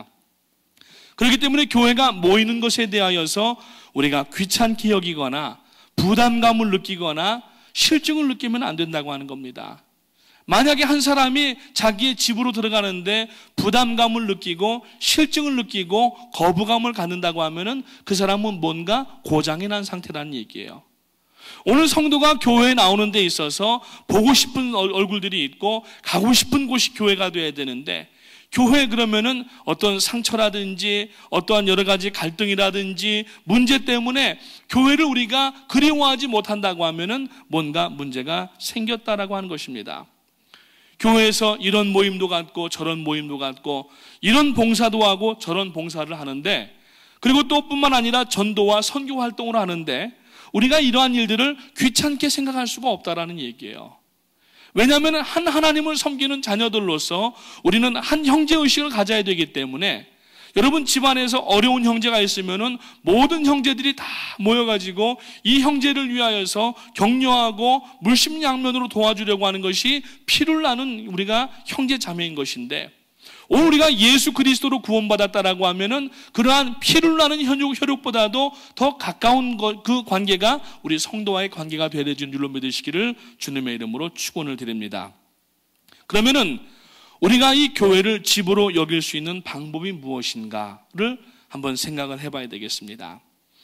그렇기 때문에 교회가 모이는 것에 대하여서 우리가 귀찮게 여기거나 부담감을 느끼거나 실증을 느끼면 안 된다고 하는 겁니다. 만약에 한 사람이 자기의 집으로 들어가는데 부담감을 느끼고 실증을 느끼고 거부감을 갖는다고 하면은 그 사람은 뭔가 고장이 난 상태라는 얘기예요. 오늘 성도가 교회에 나오는 데 있어서 보고 싶은 얼굴들이 있고 가고 싶은 곳이 교회가 돼야 되는데, 교회 그러면은 어떤 상처라든지 어떠한 여러 가지 갈등이라든지 문제 때문에 교회를 우리가 그리워하지 못한다고 하면은 뭔가 문제가 생겼다라고 하는 것입니다. 교회에서 이런 모임도 갖고 저런 모임도 갖고 이런 봉사도 하고 저런 봉사를 하는데, 그리고 또 뿐만 아니라 전도와 선교 활동을 하는데 우리가 이러한 일들을 귀찮게 생각할 수가 없다라는 얘기예요. 왜냐하면 한 하나님을 섬기는 자녀들로서 우리는 한 형제의식을 가져야 되기 때문에, 여러분 집안에서 어려운 형제가 있으면은 모든 형제들이 다 모여가지고 이 형제를 위하여서 격려하고 물심양면으로 도와주려고 하는 것이 피를 나는 우리가 형제 자매인 것인데, 오늘 우리가 예수 그리스도로 구원받았다라고 하면은 그러한 피를 나는 혈육보다도 더 가까운 그 관계가 우리 성도와의 관계가 되어야 되는 줄로 믿으시기를 주님의 이름으로 축원을 드립니다. 그러면은 우리가 이 교회를 집으로 여길 수 있는 방법이 무엇인가를 한번 생각을 해봐야 되겠습니다.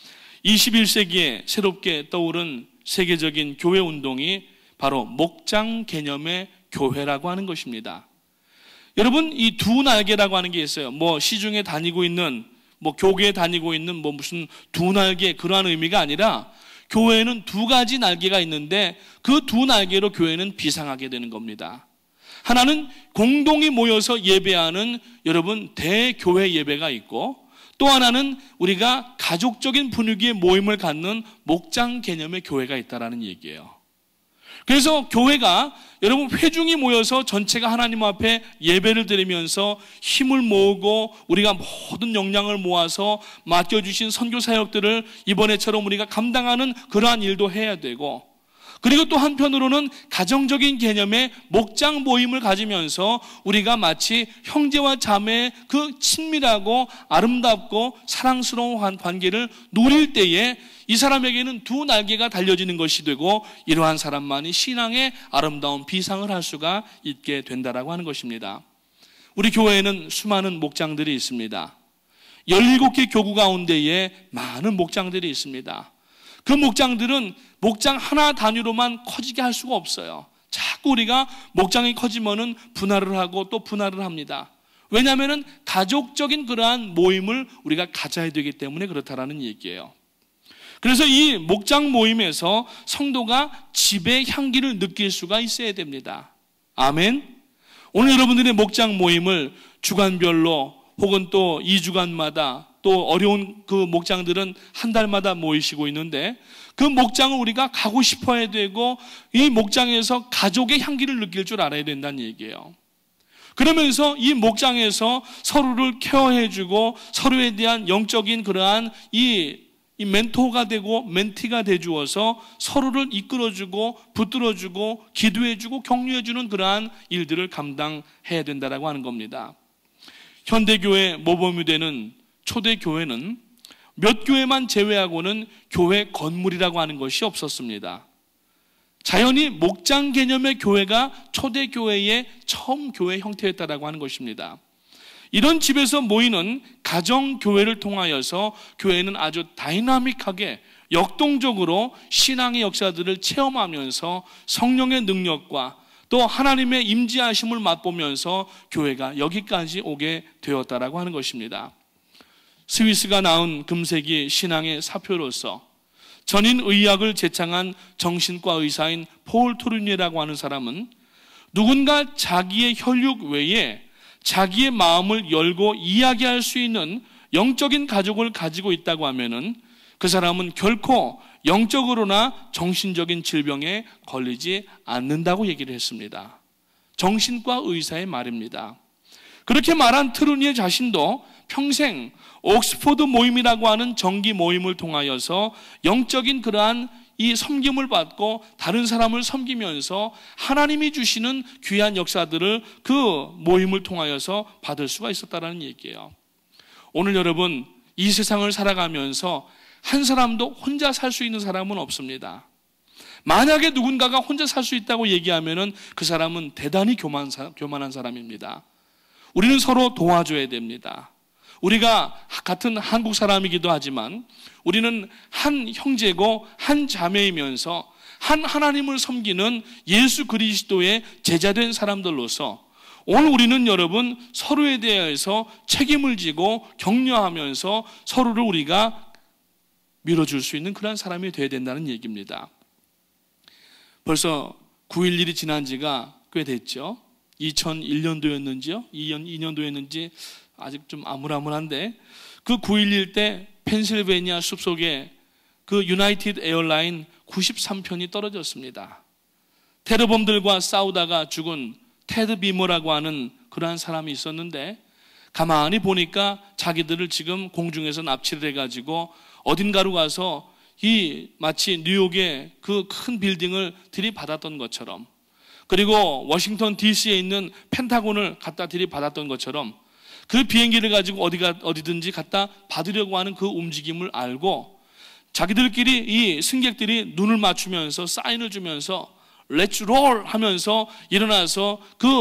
21세기에 새롭게 떠오른 세계적인 교회 운동이 바로 목장 개념의 교회라고 하는 것입니다. 여러분, 이 두 날개라고 하는 게 있어요. 뭐 시중에 다니고 있는, 뭐 교계에 다니고 있는 뭐 무슨 두 날개, 그러한 의미가 아니라 교회에는 두 가지 날개가 있는데 그 두 날개로 교회는 비상하게 되는 겁니다. 하나는 공동이 모여서 예배하는 여러분 대교회 예배가 있고, 또 하나는 우리가 가족적인 분위기의 모임을 갖는 목장 개념의 교회가 있다라는 얘기예요. 그래서 교회가 여러분 회중이 모여서 전체가 하나님 앞에 예배를 드리면서 힘을 모으고 우리가 모든 역량을 모아서 맡겨주신 선교 사역들을 이번에처럼 우리가 감당하는 그러한 일도 해야 되고, 그리고 또 한편으로는 가정적인 개념의 목장 모임을 가지면서 우리가 마치 형제와 자매의 그 친밀하고 아름답고 사랑스러운 관계를 누릴 때에 이 사람에게는 두 날개가 달려지는 것이 되고 이러한 사람만이 신앙의 아름다운 비상을 할 수가 있게 된다라고 하는 것입니다. 우리 교회에는 수많은 목장들이 있습니다. 17개 교구 가운데에 많은 목장들이 있습니다. 그 목장들은 목장 하나 단위로만 커지게 할 수가 없어요. 자꾸 우리가 목장이 커지면은 분할을 하고 또 분할을 합니다. 왜냐하면은 가족적인 그러한 모임을 우리가 가져야 되기 때문에 그렇다라는 얘기예요. 그래서 이 목장 모임에서 성도가 집의 향기를 느낄 수가 있어야 됩니다. 아멘. 오늘 여러분들의 목장 모임을 주간별로 혹은 또 2주간마다 또 어려운 그 목장들은 한 달마다 모이시고 있는데 그 목장을 우리가 가고 싶어야 되고 이 목장에서 가족의 향기를 느낄 줄 알아야 된다는 얘기예요. 그러면서 이 목장에서 서로를 케어해주고 서로에 대한 영적인 그러한 이 멘토가 되고 멘티가 돼주어서 서로를 이끌어주고 붙들어주고 기도해주고 격려해주는 그러한 일들을 감당해야 된다라고 하는 겁니다. 현대교회 모범유대는 초대교회는 몇 교회만 제외하고는 교회 건물이라고 하는 것이 없었습니다. 자연히 목장 개념의 교회가 초대교회의 처음 교회 형태였다라고 하는 것입니다. 이런 집에서 모이는 가정교회를 통하여서 교회는 아주 다이나믹하게 역동적으로 신앙의 역사들을 체험하면서 성령의 능력과 또 하나님의 임재하심을 맛보면서 교회가 여기까지 오게 되었다라고 하는 것입니다. 스위스가 낳은 금세기 신앙의 사표로서 전인의학을 제창한 정신과 의사인 폴 토르니에라고 하는 사람은 누군가 자기의 혈육 외에 자기의 마음을 열고 이야기할 수 있는 영적인 가족을 가지고 있다고 하면은 그 사람은 결코 영적으로나 정신적인 질병에 걸리지 않는다고 얘기를 했습니다. 정신과 의사의 말입니다. 그렇게 말한 트루니에 자신도 평생 옥스포드 모임이라고 하는 정기 모임을 통하여서 영적인 그러한 이 섬김을 받고 다른 사람을 섬기면서 하나님이 주시는 귀한 역사들을 그 모임을 통하여서 받을 수가 있었다는 얘기예요. 오늘 여러분 이 세상을 살아가면서 한 사람도 혼자 살 수 있는 사람은 없습니다. 만약에 누군가가 혼자 살 수 있다고 얘기하면은 그 사람은 대단히 교만한 사람입니다. 우리는 서로 도와줘야 됩니다. 우리가 같은 한국 사람이기도 하지만 우리는 한 형제고 한 자매이면서 한 하나님을 섬기는 예수 그리스도의 제자된 사람들로서 오늘 우리는 여러분 서로에 대해서 책임을 지고 격려하면서 서로를 우리가 밀어줄 수 있는 그런 사람이 되어야 된다는 얘기입니다. 벌써 9.11이 지난 지가 꽤 됐죠. 2001년도였는지요? 2년도였는지 아직 좀 아물아물한데 그 9.11 때 펜실베니아 숲속에 그 유나이티드 에어라인 93편이 떨어졌습니다. 테러범들과 싸우다가 죽은 테드 비머라고 하는 그러한 사람이 있었는데 가만히 보니까 자기들을 지금 공중에서 납치를 해가지고 어딘가로 가서 이 마치 뉴욕의 그 큰 빌딩을 들이받았던 것처럼 그리고 워싱턴 DC에 있는 펜타곤을 갖다 들이받았던 것처럼 그 비행기를 가지고 어디든지 갖다 받으려고 하는 그 움직임을 알고 자기들끼리 이 승객들이 눈을 맞추면서 사인을 주면서 Let's roll 하면서 일어나서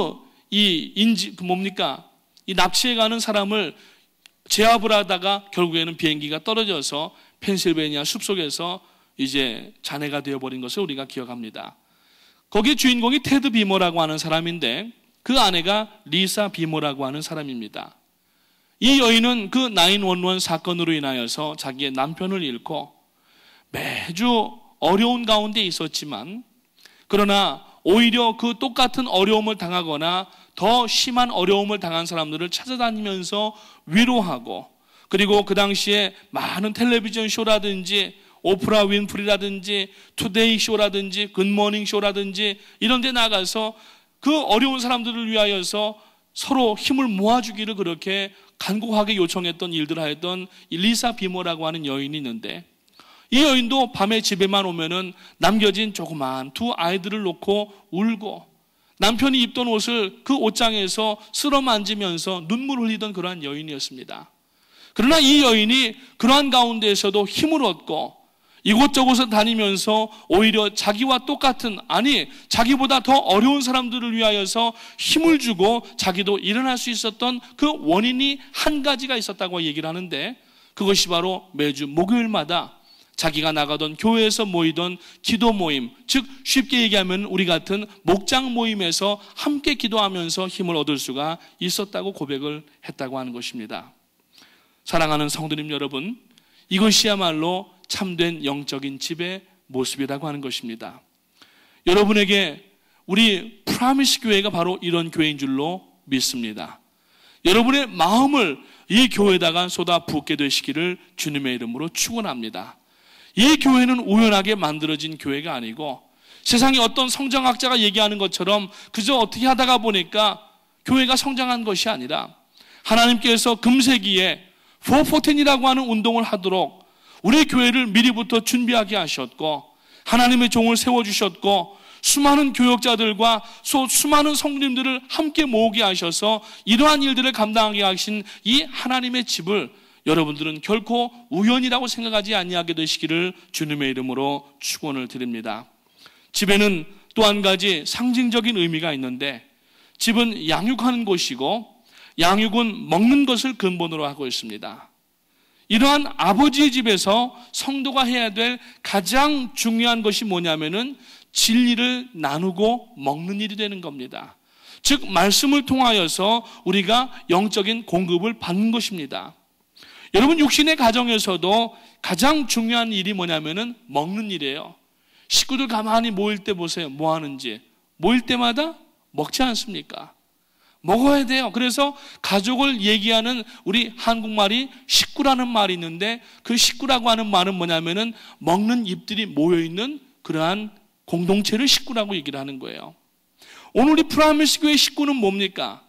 이 납치해가는 사람을 제압을 하다가 결국에는 비행기가 떨어져서 펜실베니아 숲속에서 이제 잔해가 되어버린 것을 우리가 기억합니다. 거기에 주인공이 테드 비머라고 하는 사람인데 그 아내가 리사 비머라고 하는 사람입니다. 이 여인은 그 911 사건으로 인하여서 자기의 남편을 잃고 매주 어려운 가운데 있었지만 그러나 오히려 그 똑같은 어려움을 당하거나 더 심한 어려움을 당한 사람들을 찾아다니면서 위로하고 그리고 그 당시에 많은 텔레비전 쇼라든지 오프라 윈프리라든지 투데이 쇼라든지 굿모닝 쇼라든지 이런 데 나가서 그 어려운 사람들을 위하여서 서로 힘을 모아주기를 그렇게 간곡하게 요청했던 일들을 하였던 리사 비머라고 하는 여인이 있는데 이 여인도 밤에 집에만 오면은 남겨진 조그만 두 아이들을 놓고 울고 남편이 입던 옷을 그 옷장에서 쓸어 만지면서 눈물을 흘리던 그러한 여인이었습니다. 그러나 이 여인이 그러한 가운데에서도 힘을 얻고 이곳저곳을 다니면서 오히려 자기와 똑같은, 아니 자기보다 더 어려운 사람들을 위하여서 힘을 주고 자기도 일어날 수 있었던 그 원인이 한 가지가 있었다고 얘기를 하는데, 그것이 바로 매주 목요일마다 자기가 나가던 교회에서 모이던 기도 모임, 즉 쉽게 얘기하면 우리 같은 목장 모임에서 함께 기도하면서 힘을 얻을 수가 있었다고 고백을 했다고 하는 것입니다. 사랑하는 성도님 여러분, 이것이야말로 참된 영적인 집의 모습이라고 하는 것입니다. 여러분에게 우리 프라미스 교회가 바로 이런 교회인 줄로 믿습니다. 여러분의 마음을 이 교회에다가 쏟아 붓게 되시기를 주님의 이름으로 축원합니다. 이 교회는 우연하게 만들어진 교회가 아니고 세상에 어떤 성장학자가 얘기하는 것처럼 그저 어떻게 하다가 보니까 교회가 성장한 것이 아니라 하나님께서 금세기에 414이라고 하는 운동을 하도록 우리 교회를 미리부터 준비하게 하셨고 하나님의 종을 세워주셨고 수많은 교역자들과 수많은 성도님들을 함께 모으게 하셔서 이러한 일들을 감당하게 하신 이 하나님의 집을 여러분들은 결코 우연이라고 생각하지 아니하게 되시기를 주님의 이름으로 축원을 드립니다. 집에는 또 한 가지 상징적인 의미가 있는데, 집은 양육하는 곳이고 양육은 먹는 것을 근본으로 하고 있습니다. 이러한 아버지의 집에서 성도가 해야 될 가장 중요한 것이 뭐냐면은 진리를 나누고 먹는 일이 되는 겁니다. 즉 말씀을 통하여서 우리가 영적인 공급을 받는 것입니다. 여러분, 육신의 가정에서도 가장 중요한 일이 뭐냐면은 먹는 일이에요. 식구들 가만히 모일 때 보세요. 뭐 하는지. 모일 때마다 먹지 않습니까? 먹어야 돼요. 그래서 가족을 얘기하는 우리 한국말이 식구라는 말이 있는데, 그 식구라고 하는 말은 뭐냐면은 먹는 입들이 모여있는 그러한 공동체를 식구라고 얘기를 하는 거예요. 오늘 우리 프라미스 교회 식구는 뭡니까?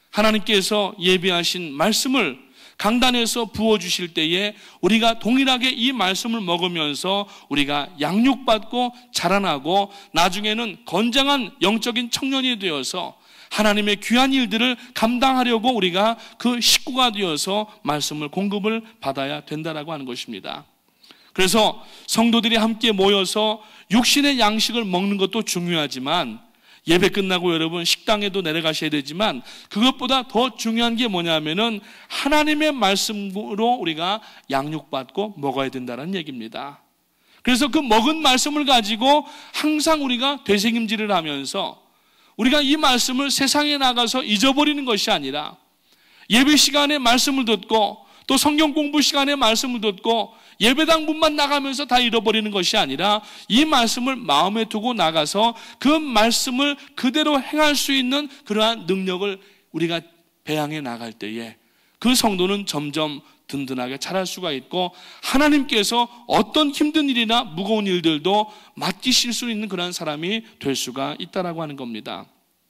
하나님께서 예비하신 말씀을 강단에서 부어주실 때에 우리가 동일하게 이 말씀을 먹으면서 우리가 양육받고 자라나고 나중에는 건장한 영적인 청년이 되어서 하나님의 귀한 일들을 감당하려고 우리가 그 식구가 되어서 말씀을 공급을 받아야 된다라고 하는 것입니다. 그래서 성도들이 함께 모여서 육신의 양식을 먹는 것도 중요하지만 예배 끝나고 여러분 식당에도 내려가셔야 되지만 그것보다 더 중요한 게 뭐냐면은 하나님의 말씀으로 우리가 양육받고 먹어야 된다는 얘기입니다. 그래서 그 먹은 말씀을 가지고 항상 우리가 되새김질을 하면서 우리가 이 말씀을 세상에 나가서 잊어버리는 것이 아니라 예배 시간에 말씀을 듣고 또 성경 공부 시간에 말씀을 듣고 예배당분만 나가면서 다 잃어버리는 것이 아니라 이 말씀을 마음에 두고 나가서 그 말씀을 그대로 행할 수 있는 그러한 능력을 우리가 배양해 나갈 때에 그 성도는 점점 든든하게 자랄 수가 있고 하나님께서 어떤 힘든 일이나 무거운 일들도 맡기실 수 있는 그런 사람이 될 수가 있다라고 하는 겁니다.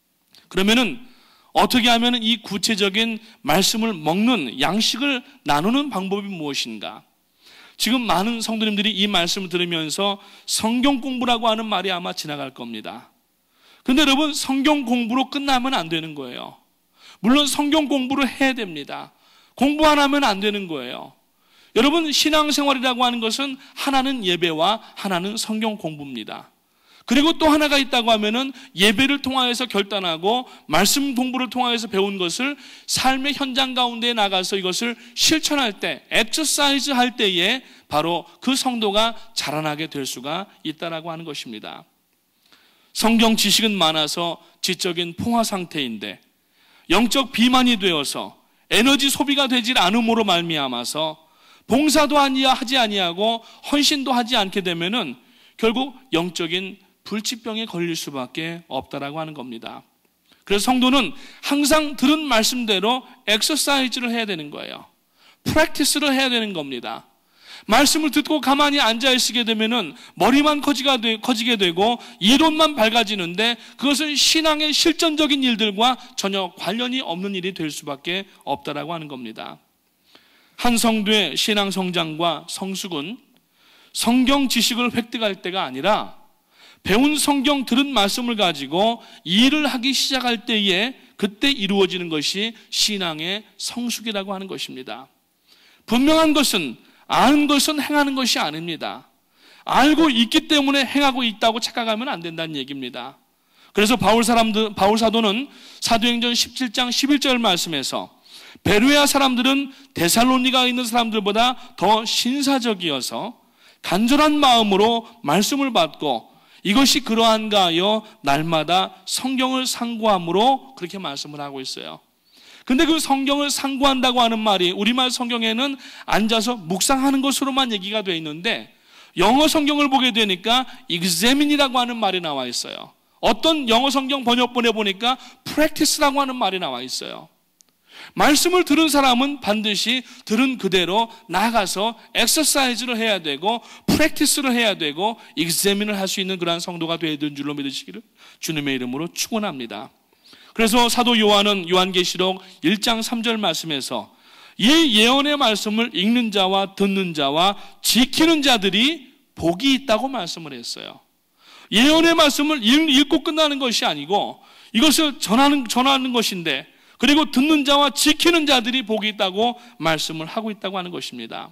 그러면은 어떻게 하면 이 구체적인 말씀을 먹는 양식을 나누는 방법이 무엇인가? 지금 많은 성도님들이 이 말씀을 들으면서 성경 공부라고 하는 말이 아마 지나갈 겁니다. 그런데 여러분, 성경 공부로 끝나면 안 되는 거예요. 물론 성경 공부를 해야 됩니다. 공부 안 하면 안 되는 거예요. 여러분, 신앙생활이라고 하는 것은 하나는 예배와 하나는 성경 공부입니다. 그리고 또 하나가 있다고 하면은 예배를 통하여서 결단하고 말씀 공부를 통하여서 배운 것을 삶의 현장 가운데 나가서 이것을 실천할 때, 엑서사이즈 할 때에 바로 그 성도가 자라나게 될 수가 있다라고 하는 것입니다. 성경 지식은 많아서 지적인 포화 상태인데 영적 비만이 되어서 에너지 소비가 되질 않음으로 말미암아서 봉사도 하지 아니하고 헌신도 하지 않게 되면은 결국 영적인 불치병에 걸릴 수밖에 없다라고 하는 겁니다. 그래서 성도는 항상 들은 말씀대로 엑서사이즈를 해야 되는 거예요. 프랙티스를 해야 되는 겁니다. 말씀을 듣고 가만히 앉아있게 되면은 머리만 커지게 되고 이론만 밝아지는데 그것은 신앙의 실전적인 일들과 전혀 관련이 없는 일이 될 수밖에 없다라고 하는 겁니다. 한 성도의 신앙 성장과 성숙은 성경 지식을 획득할 때가 아니라 배운 성경 들은 말씀을 가지고 일을 하기 시작할 때에 그때 이루어지는 것이 신앙의 성숙이라고 하는 것입니다. 분명한 것은 아는 것은 행하는 것이 아닙니다. 알고 있기 때문에 행하고 있다고 착각하면 안 된다는 얘기입니다. 그래서 바울 사도는 사도행전 17장 11절 말씀에서 베레아 사람들은 데살로니가에 있는 사람들보다 더 신사적이어서 간절한 마음으로 말씀을 받고 이것이 그러한가 하여 날마다 성경을 상고함으로 그렇게 말씀을 하고 있어요. 근데 그 성경을 상고한다고 하는 말이 우리말 성경에는 앉아서 묵상하는 것으로만 얘기가 되어 있는데 영어 성경을 보게 되니까 examine이라고 하는 말이 나와 있어요. 어떤 영어 성경 번역본에 보니까 practice라고 하는 말이 나와 있어요. 말씀을 들은 사람은 반드시 들은 그대로 나아가서 엑서사이즈를 해야 되고 프랙티스를 해야 되고 examine을 할 수 있는 그러한 성도가 되어야 되는 줄로 믿으시기를 주님의 이름으로 축원합니다. 그래서 사도 요한은 요한계시록 1장 3절 말씀에서 이 예언의 말씀을 읽는 자와 듣는 자와 지키는 자들이 복이 있다고 말씀을 했어요. 예언의 말씀을 읽고 끝나는 것이 아니고 이것을 전하는 것인데 그리고 듣는 자와 지키는 자들이 복이 있다고 말씀을 하고 있다고 하는 것입니다.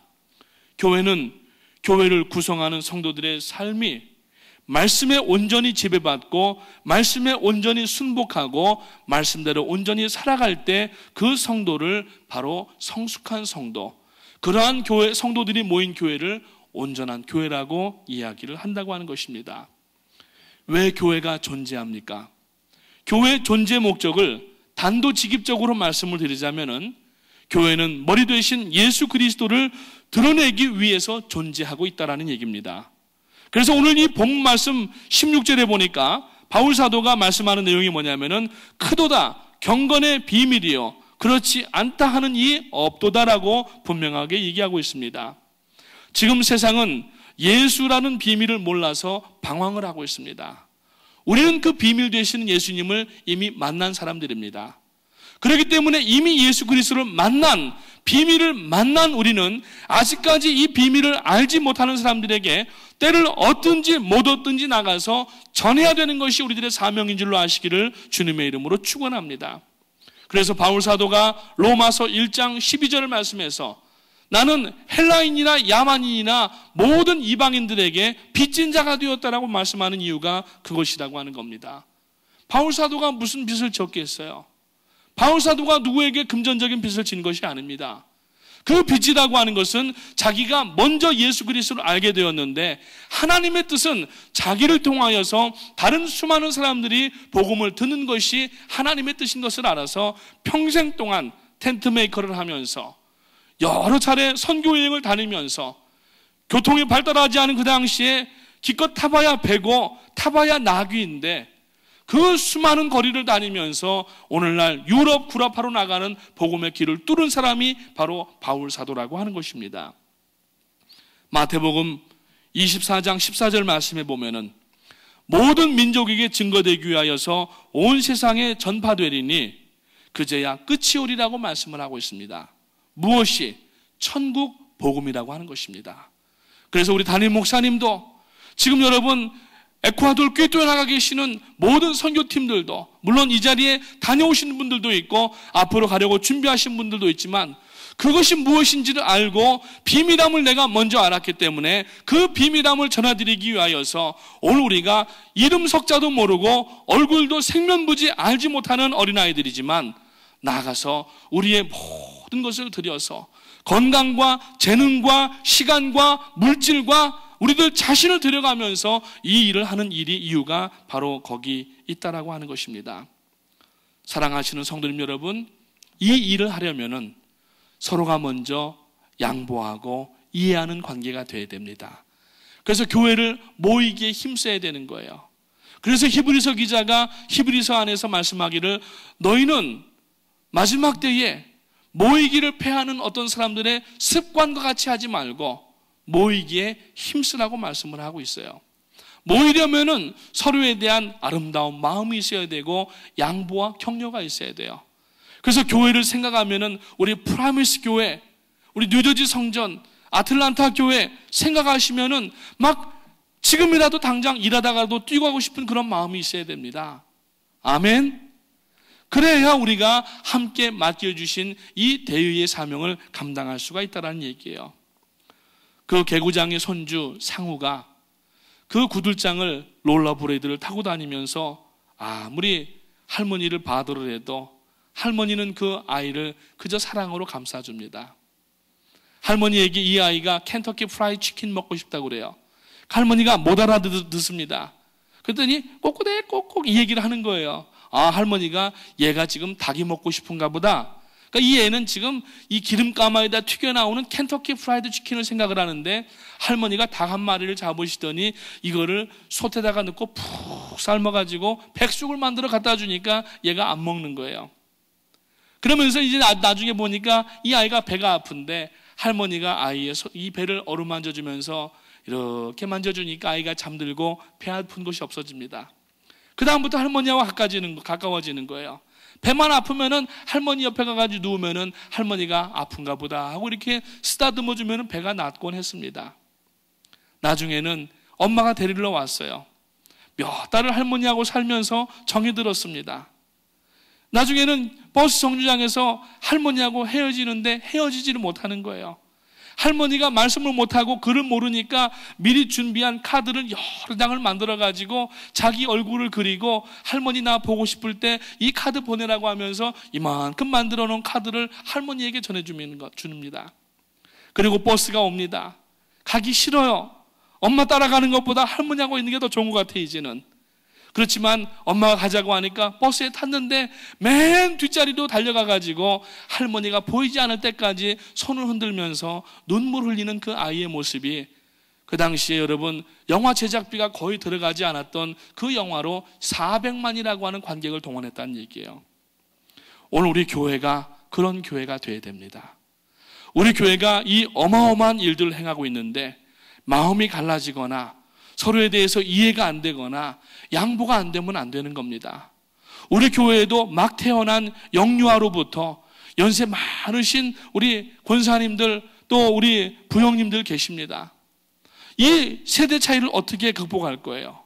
교회는 교회를 구성하는 성도들의 삶이 말씀에 온전히 지배받고 말씀에 온전히 순복하고 말씀대로 온전히 살아갈 때 그 성도를 바로 성숙한 성도, 그러한 교회 성도들이 모인 교회를 온전한 교회라고 이야기를 한다고 하는 것입니다. 왜 교회가 존재합니까? 교회의 존재 목적을 단도직입적으로 말씀을 드리자면은 교회는 머리 되신 예수 그리스도를 드러내기 위해서 존재하고 있다라는 얘기입니다. 그래서 오늘 이 본 말씀 16절에 보니까 바울 사도가 말씀하는 내용이 뭐냐면은 크도다 경건의 비밀이요 그렇지 않다 하는 이 없도다라고 분명하게 얘기하고 있습니다. 지금 세상은 예수라는 비밀을 몰라서 방황을 하고 있습니다. 우리는 그 비밀 되시는 예수님을 이미 만난 사람들입니다. 그렇기 때문에 이미 예수 그리스도를 비밀을 만난 우리는 아직까지 이 비밀을 알지 못하는 사람들에게 때를 얻든지 못 얻든지 나가서 전해야 되는 것이 우리들의 사명인 줄로 아시기를 주님의 이름으로 축원합니다. 그래서 바울 사도가 로마서 1장 12절 말씀에서 나는 헬라인이나 야만인이나 모든 이방인들에게 빚진 자가 되었다라고 말씀하는 이유가 그것이라고 하는 겁니다. 바울 사도가 무슨 빚을 졌겠어요? 바울 사도가 누구에게 금전적인 빚을 진 것이 아닙니다. 그 빚이라고 하는 것은 자기가 먼저 예수 그리스도를 알게 되었는데 하나님의 뜻은 자기를 통하여서 다른 수많은 사람들이 복음을 듣는 것이 하나님의 뜻인 것을 알아서 평생 동안 텐트 메이커를 하면서 여러 차례 선교 여행을 다니면서 교통이 발달하지 않은 그 당시에 기껏 타봐야 배고 타봐야 나귀인데 그 수많은 거리를 다니면서 오늘날 유럽 구라파로 나가는 복음의 길을 뚫은 사람이 바로 바울 사도라고 하는 것입니다. 마태복음 24장 14절 말씀에 보면은 모든 민족에게 증거되기 위하여서 온 세상에 전파되리니 그제야 끝이 오리라고 말씀을 하고 있습니다. 무엇이? 천국 복음이라고 하는 것입니다. 그래서 우리 담임 목사님도 지금 여러분 에콰도르 꿰토에 나가 계시는 모든 선교팀들도 물론 이 자리에 다녀오시는 분들도 있고 앞으로 가려고 준비하신 분들도 있지만 그것이 무엇인지를 알고 비밀함을 내가 먼저 알았기 때문에 그 비밀함을 전해드리기 위하여서 오늘 우리가 이름 석자도 모르고 얼굴도 생면부지 알지 못하는 어린아이들이지만 나아가서 우리의 모든 것을 들여서 건강과 재능과 시간과 물질과 우리들 자신을 들여가면서 이 일을 하는 이유가 바로 거기 있다라고 하는 것입니다. 사랑하시는 성도님 여러분, 이 일을 하려면은 서로가 먼저 양보하고 이해하는 관계가 되어야 됩니다. 그래서 교회를 모이기에 힘써야 되는 거예요. 그래서 히브리서 기자가 히브리서 안에서 말씀하기를 너희는 마지막 때에 모이기를 패하는 어떤 사람들의 습관과 같이 하지 말고 모이기에 힘쓰라고 말씀을 하고 있어요. 모이려면은 서로에 대한 아름다운 마음이 있어야 되고 양보와 격려가 있어야 돼요. 그래서 교회를 생각하면은 우리 프라미스 교회, 우리 뉴저지 성전 아틀란타 교회 생각하시면은 막 지금이라도 당장 일하다가도 뛰고 가고 싶은 그런 마음이 있어야 됩니다. 아멘. 그래야 우리가 함께 맡겨주신 이 대의의 사명을 감당할 수가 있다는 얘기예요. 그 개구장의 손주 상우가 그 구들장을 롤러브레이드를 타고 다니면서 아무리 할머니를 봐더라도 할머니는 그 아이를 그저 사랑으로 감싸줍니다. 할머니에게 이 아이가 켄터키 프라이 치킨 먹고 싶다고 그래요. 할머니가 못 알아듣습니다. 그랬더니 꼬꼬대 꼭꼭 이 얘기를 하는 거예요. 아, 할머니가 얘가 지금 닭이 먹고 싶은가 보다. 그러니까 이 애는 지금 이 기름가마에다 튀겨나오는 켄터키 프라이드 치킨을 생각을 하는데 할머니가 닭 한 마리를 잡으시더니 이거를 솥에다가 넣고 푹 삶아가지고 백숙을 만들어 갖다 주니까 얘가 안 먹는 거예요. 그러면서 이제 나중에 보니까 이 아이가 배가 아픈데 할머니가 아이의 이 배를 어루만져주면서 이렇게 만져주니까 아이가 잠들고 배 아픈 곳이 없어집니다. 그 다음부터 할머니와 가까워지는 거예요. 배만 아프면은 할머니 옆에 가가지고 누우면은 할머니가 아픈가 보다 하고 이렇게 쓰다듬어 주면은 배가 낫곤 했습니다. 나중에는 엄마가 데리러 왔어요. 몇 달을 할머니하고 살면서 정이 들었습니다. 나중에는 버스 정류장에서 할머니하고 헤어지는데 헤어지지를 못하는 거예요. 할머니가 말씀을 못하고 글을 모르니까 미리 준비한 카드를 여러 장을 만들어가지고 자기 얼굴을 그리고 할머니 나 보고 싶을 때 이 카드 보내라고 하면서 이만큼 만들어 놓은 카드를 할머니에게 전해줍니다. 그리고 버스가 옵니다. 가기 싫어요. 엄마 따라가는 것보다 할머니하고 있는 게 더 좋은 것 같아 이제는. 그렇지만 엄마가 가자고 하니까 버스에 탔는데 맨 뒷자리로 달려가가지고 할머니가 보이지 않을 때까지 손을 흔들면서 눈물 흘리는 그 아이의 모습이 그 당시에 여러분 영화 제작비가 거의 들어가지 않았던 그 영화로 400만이라고 하는 관객을 동원했다는 얘기예요. 오늘 우리 교회가 그런 교회가 되어야 됩니다. 우리 교회가 이 어마어마한 일들을 행하고 있는데 마음이 갈라지거나 서로에 대해서 이해가 안 되거나 양보가 안 되면 안 되는 겁니다. 우리 교회에도 막 태어난 영유아로부터 연세 많으신 우리 권사님들 또 우리 부형님들 계십니다. 이 세대 차이를 어떻게 극복할 거예요?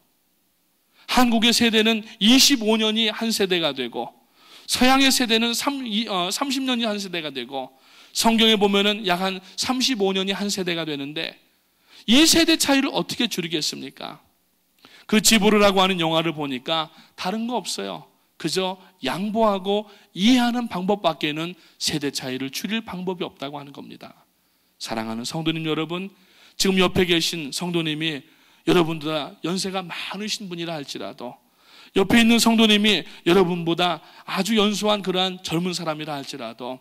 한국의 세대는 25년이 한 세대가 되고 서양의 세대는 30년이 한 세대가 되고 성경에 보면은 약 한 35년이 한 세대가 되는데 이 세대 차이를 어떻게 줄이겠습니까? 그 지브르라고 하는 영화를 보니까 다른 거 없어요. 그저 양보하고 이해하는 방법밖에는 세대 차이를 줄일 방법이 없다고 하는 겁니다. 사랑하는 성도님 여러분, 지금 옆에 계신 성도님이 여러분보다 연세가 많으신 분이라 할지라도 옆에 있는 성도님이 여러분보다 아주 연소한 그러한 젊은 사람이라 할지라도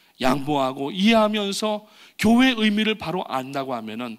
양보하고 이해하면서 교회의 의미를 바로 안다고 하면은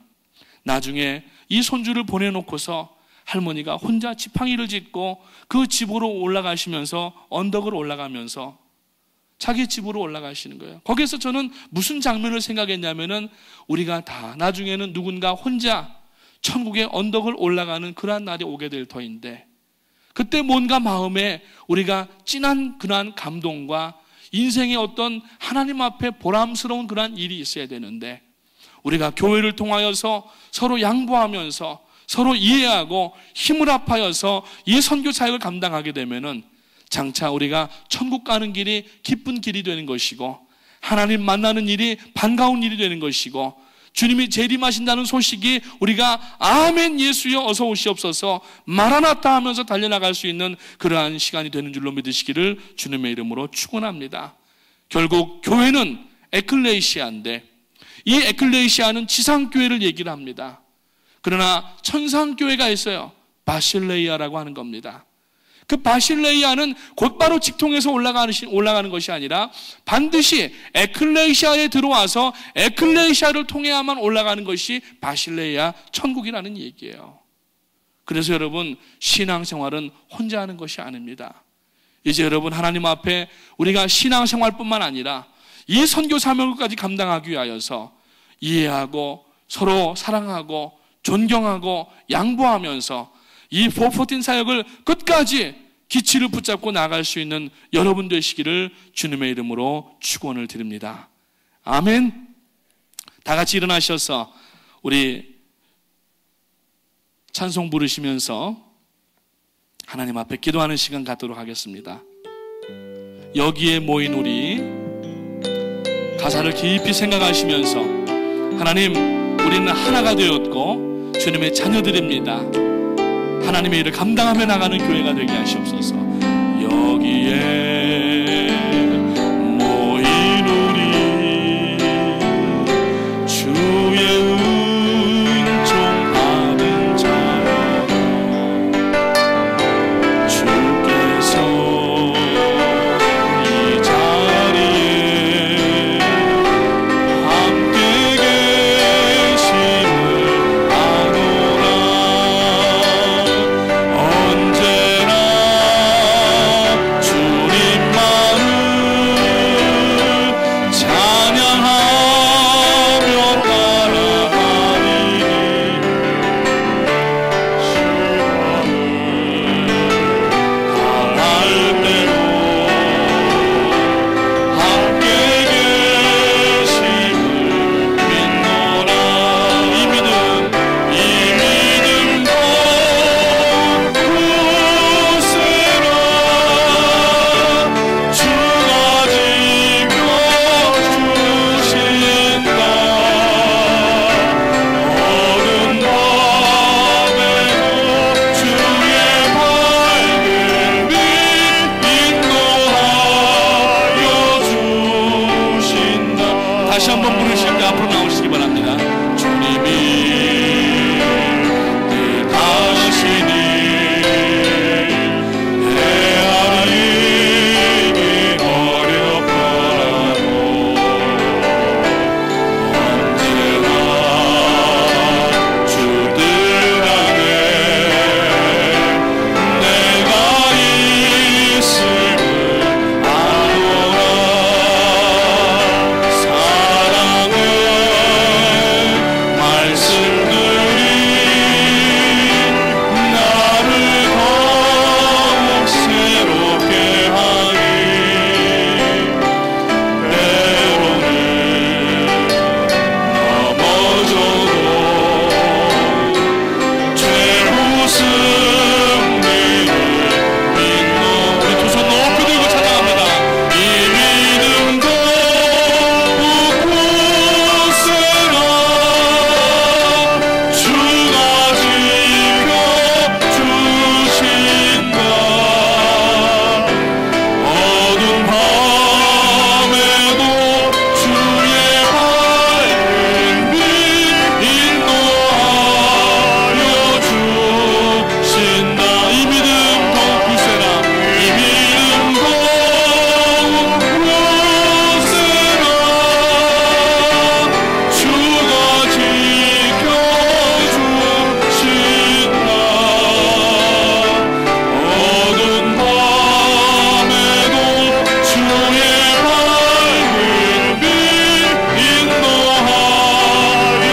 나중에 이 손주를 보내놓고서 할머니가 혼자 지팡이를 짚고 그 집으로 올라가시면서 언덕을 올라가면서 자기 집으로 올라가시는 거예요. 거기에서 저는 무슨 장면을 생각했냐면은 우리가 다 나중에는 누군가 혼자 천국의 언덕을 올라가는 그러한 날이 오게 될 터인데 그때 뭔가 마음에 우리가 진한 그러한 감동과 인생의 어떤 하나님 앞에 보람스러운 그러한 일이 있어야 되는데 우리가 교회를 통하여서 서로 양보하면서 서로 이해하고 힘을 합하여서 이 선교 사역을 감당하게 되면은 장차 우리가 천국 가는 길이 기쁜 길이 되는 것이고 하나님 만나는 일이 반가운 일이 되는 것이고 주님이 재림하신다는 소식이 우리가 아멘 예수여 어서 오시옵소서 마라나타 하면서 달려나갈 수 있는 그러한 시간이 되는 줄로 믿으시기를 주님의 이름으로 축원합니다. 결국 교회는 에클레시아인데 이 에클레시아는 지상교회를 얘기를 합니다. 그러나 천상교회가 있어요. 바실레이아라고 하는 겁니다. 그 바실레이아는 곧바로 직통에서 올라가는 것이 아니라 반드시 에클레시아에 들어와서 에클레시아를 통해야만 올라가는 것이 바실레이아 천국이라는 얘기예요. 그래서 여러분 신앙생활은 혼자 하는 것이 아닙니다. 이제 여러분 하나님 앞에 우리가 신앙생활뿐만 아니라 이 선교 사명까지 감당하기 위하여서 이해하고 서로 사랑하고 존경하고 양보하면서 이 414 사역을 끝까지 기치를 붙잡고 나갈 수 있는 여러분 되시기를 주님의 이름으로 축원을 드립니다. 아멘. 다 같이 일어나셔서 우리 찬송 부르시면서 하나님 앞에 기도하는 시간 갖도록 하겠습니다. 여기에 모인 우리 가사를 깊이 생각하시면서 하나님, 우리는 하나가 되었고 주님의 자녀들입니다. 하나님의 일을 감당하며 나가는 교회가 되게 하시옵소서. 여기에 모인 우리 주의 은총 받은 자여, 주께서 이 자리에 함께 계심을 아노라. 언제나 주님만을 찬양하며 따라가리니 시간을 다할 때로 함께 계심을 믿노라. 이 믿음 굳세라. 주가 지켜주신다. 어두운 밤에도 주의 밝은 빛 인도하여 주신다. 다시 한번 부르실 때 앞으로 나오시기 바랍니다. 주님이 뜻하시니 헤아리기 어렵더라도 언제나 주들 안에 내가 있음을 아노라. 사랑의 말씀들이 나를 더욱 새롭게 하니 때로는 넘어져도 최후 승리를 믿노. 우리 두 손 높이 들고 찬양합니다. 이 믿음도 굳세라. 주가 지켜주신다. 어두운 밤에도 주의 밝은 빛 인도하여 주신다. 이 믿음 더욱 굳세라. 이 믿음 더욱 굳세라. 주가 지켜주신다. 어두운 밤에도 주의 밝은 빛 인도하여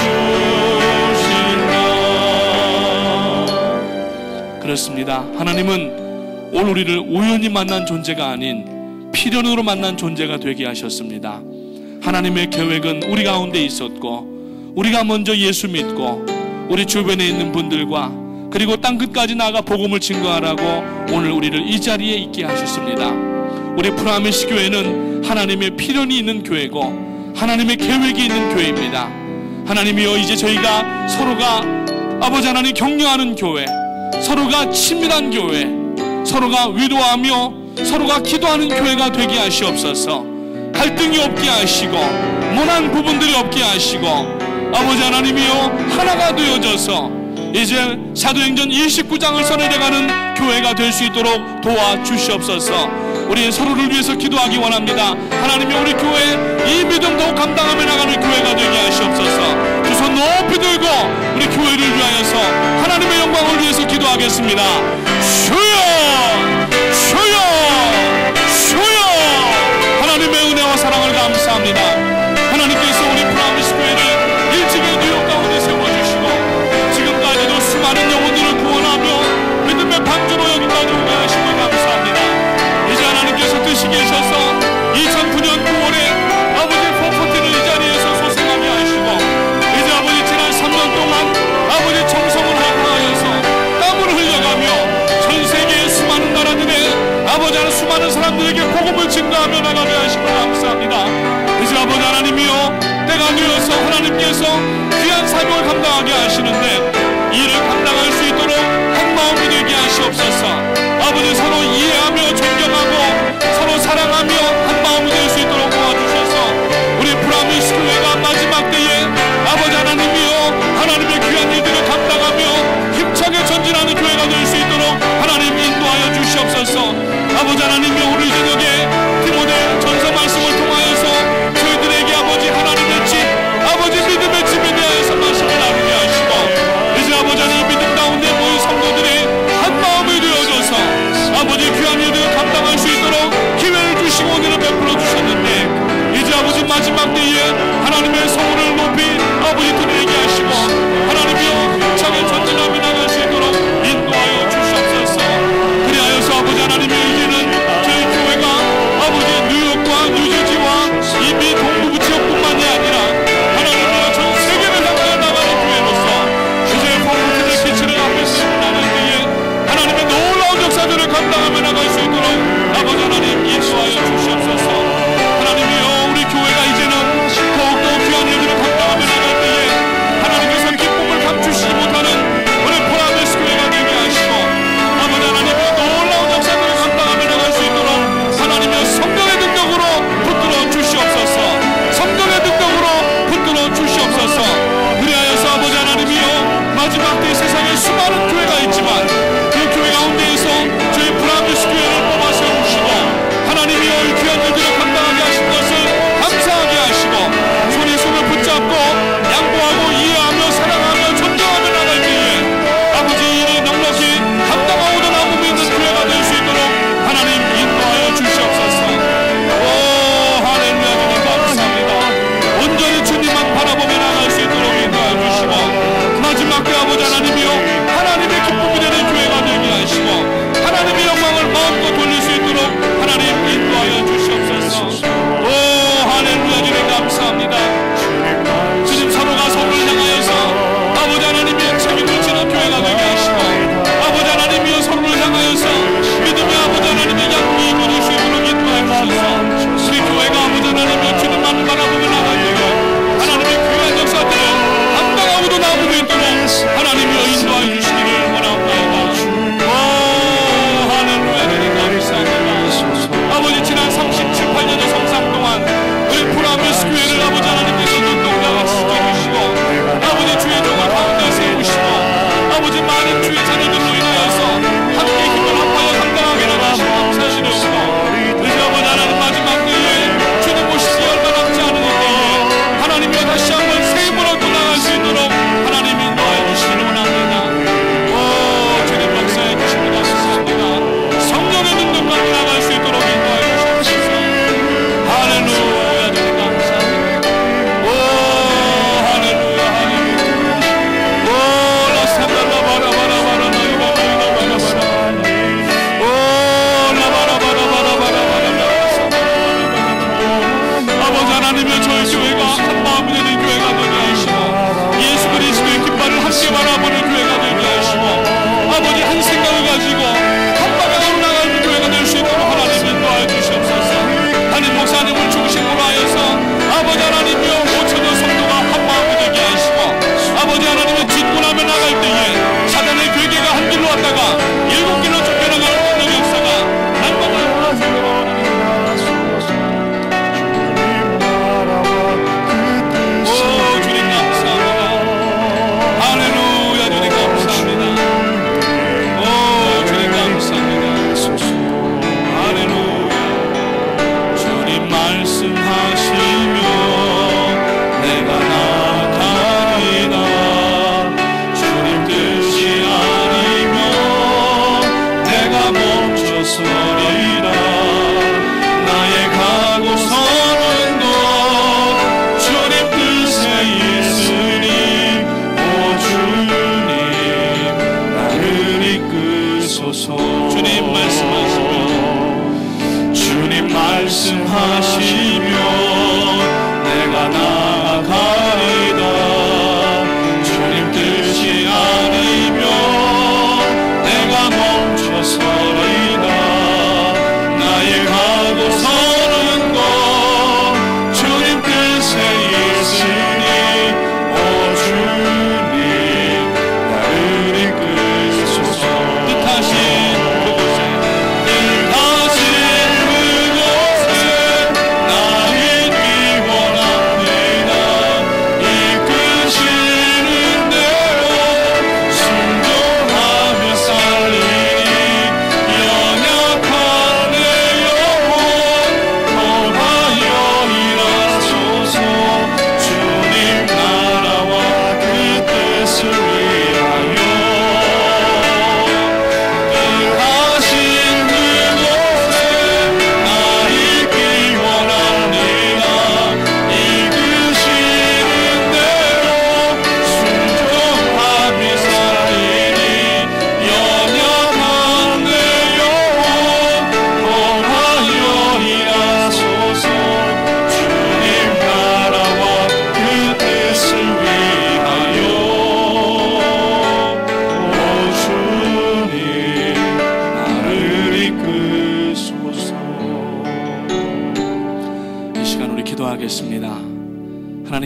주신다. 그렇습니다. 하나님은 오늘 우리를 우연히 만난 존재가 아닌 필연으로 만난 존재가 되게 하셨습니다. 하나님의 계획은 우리 가운데 있었고, 우리가 먼저 예수 믿고 우리 주변에 있는 분들과 그리고 땅끝까지 나아가 복음을 증거하라고 오늘 우리를 이 자리에 있게 하셨습니다. 우리 프라미스 교회는 하나님의 필연이 있는 교회고 하나님의 계획이 있는 교회입니다. 하나님이여, 이제 저희가 서로가 아버지 하나님 격려하는 교회, 서로가 친밀한 교회, 서로가 위로하며 서로가 기도하는 교회가 되게 하시옵소서. 갈등이 없게 하시고 모난 부분들이 없게 하시고 아버지 하나님이여, 하나가 되어져서 이제 사도행전 29장을 선언해가는 교회가 될 수 있도록 도와주시옵소서. 우리 서로를 위해서 기도하기 원합니다. 하나님이 우리 교회 이 믿음 더욱 감당하며 나가는 교회가 되게 하시옵소서. 두 손 높이 들고 우리 교회를 위하여서 하나님의 영광을 위해서 기도하겠습니다. 주여, 주여, 주여. 하나님의 은혜와 사랑을 감사합니다. 하나님께서 우리 프라미스 교회를 일찍이 뉴욕 가운데 세워주시고 지금까지도 수많은 영혼들을 구원하며 믿음의 방주로 여기까지 오게 하심을 감사합니다. 이제 하나님께서 뜻이 계셔서 2009년 9월에 아버지 포포티를 이 자리에서 소생하게 하시고 사람들에게 복음을 증거하며 나가게 하심을 감사합니다. 이제 아버지 하나님이여, 때가 되어서 하나님께서 귀한 사명을 감당하게 하시는데 이 일을 감당할 수 있도록 한마음이 되게 하시옵소서. 아버지, 서로 이해하며 존경하고 서로 사랑하며 한마음이 될 수 있도록 도와주셔서 우리 브라미스 교회가 마지막 때에 아버지 하나님이여, 하나님의 귀한 일들을 감당하며 힘차게 전진하는 교회가 될 수 있도록 하나님 인도하여 주시옵소서. 아버지 하나님이여, 우리 저녁에 디모데 전서 말씀을 통하여서 저희들에게 아버지 하나님의 집, 아버지 믿음의 집에 대하여서 말씀을 나누게 하시고, 이제 아버지 하나님 믿음 가운데 모인 성도들이 한 마음이 되어져서 아버지 귀한 일들을 감당할 수 있도록 기회를 주시고 오늘을 베풀어 주셨는데, 이제 아버지 마지막 때에 하나님의 성을 높이 아버지 드리게 하시고 하나님이여 힘차게 전진하며 나갈 수 있도록 인도하여 주시옵소서. 그리하여서 아버지 하나님의 이제는 저희 교회가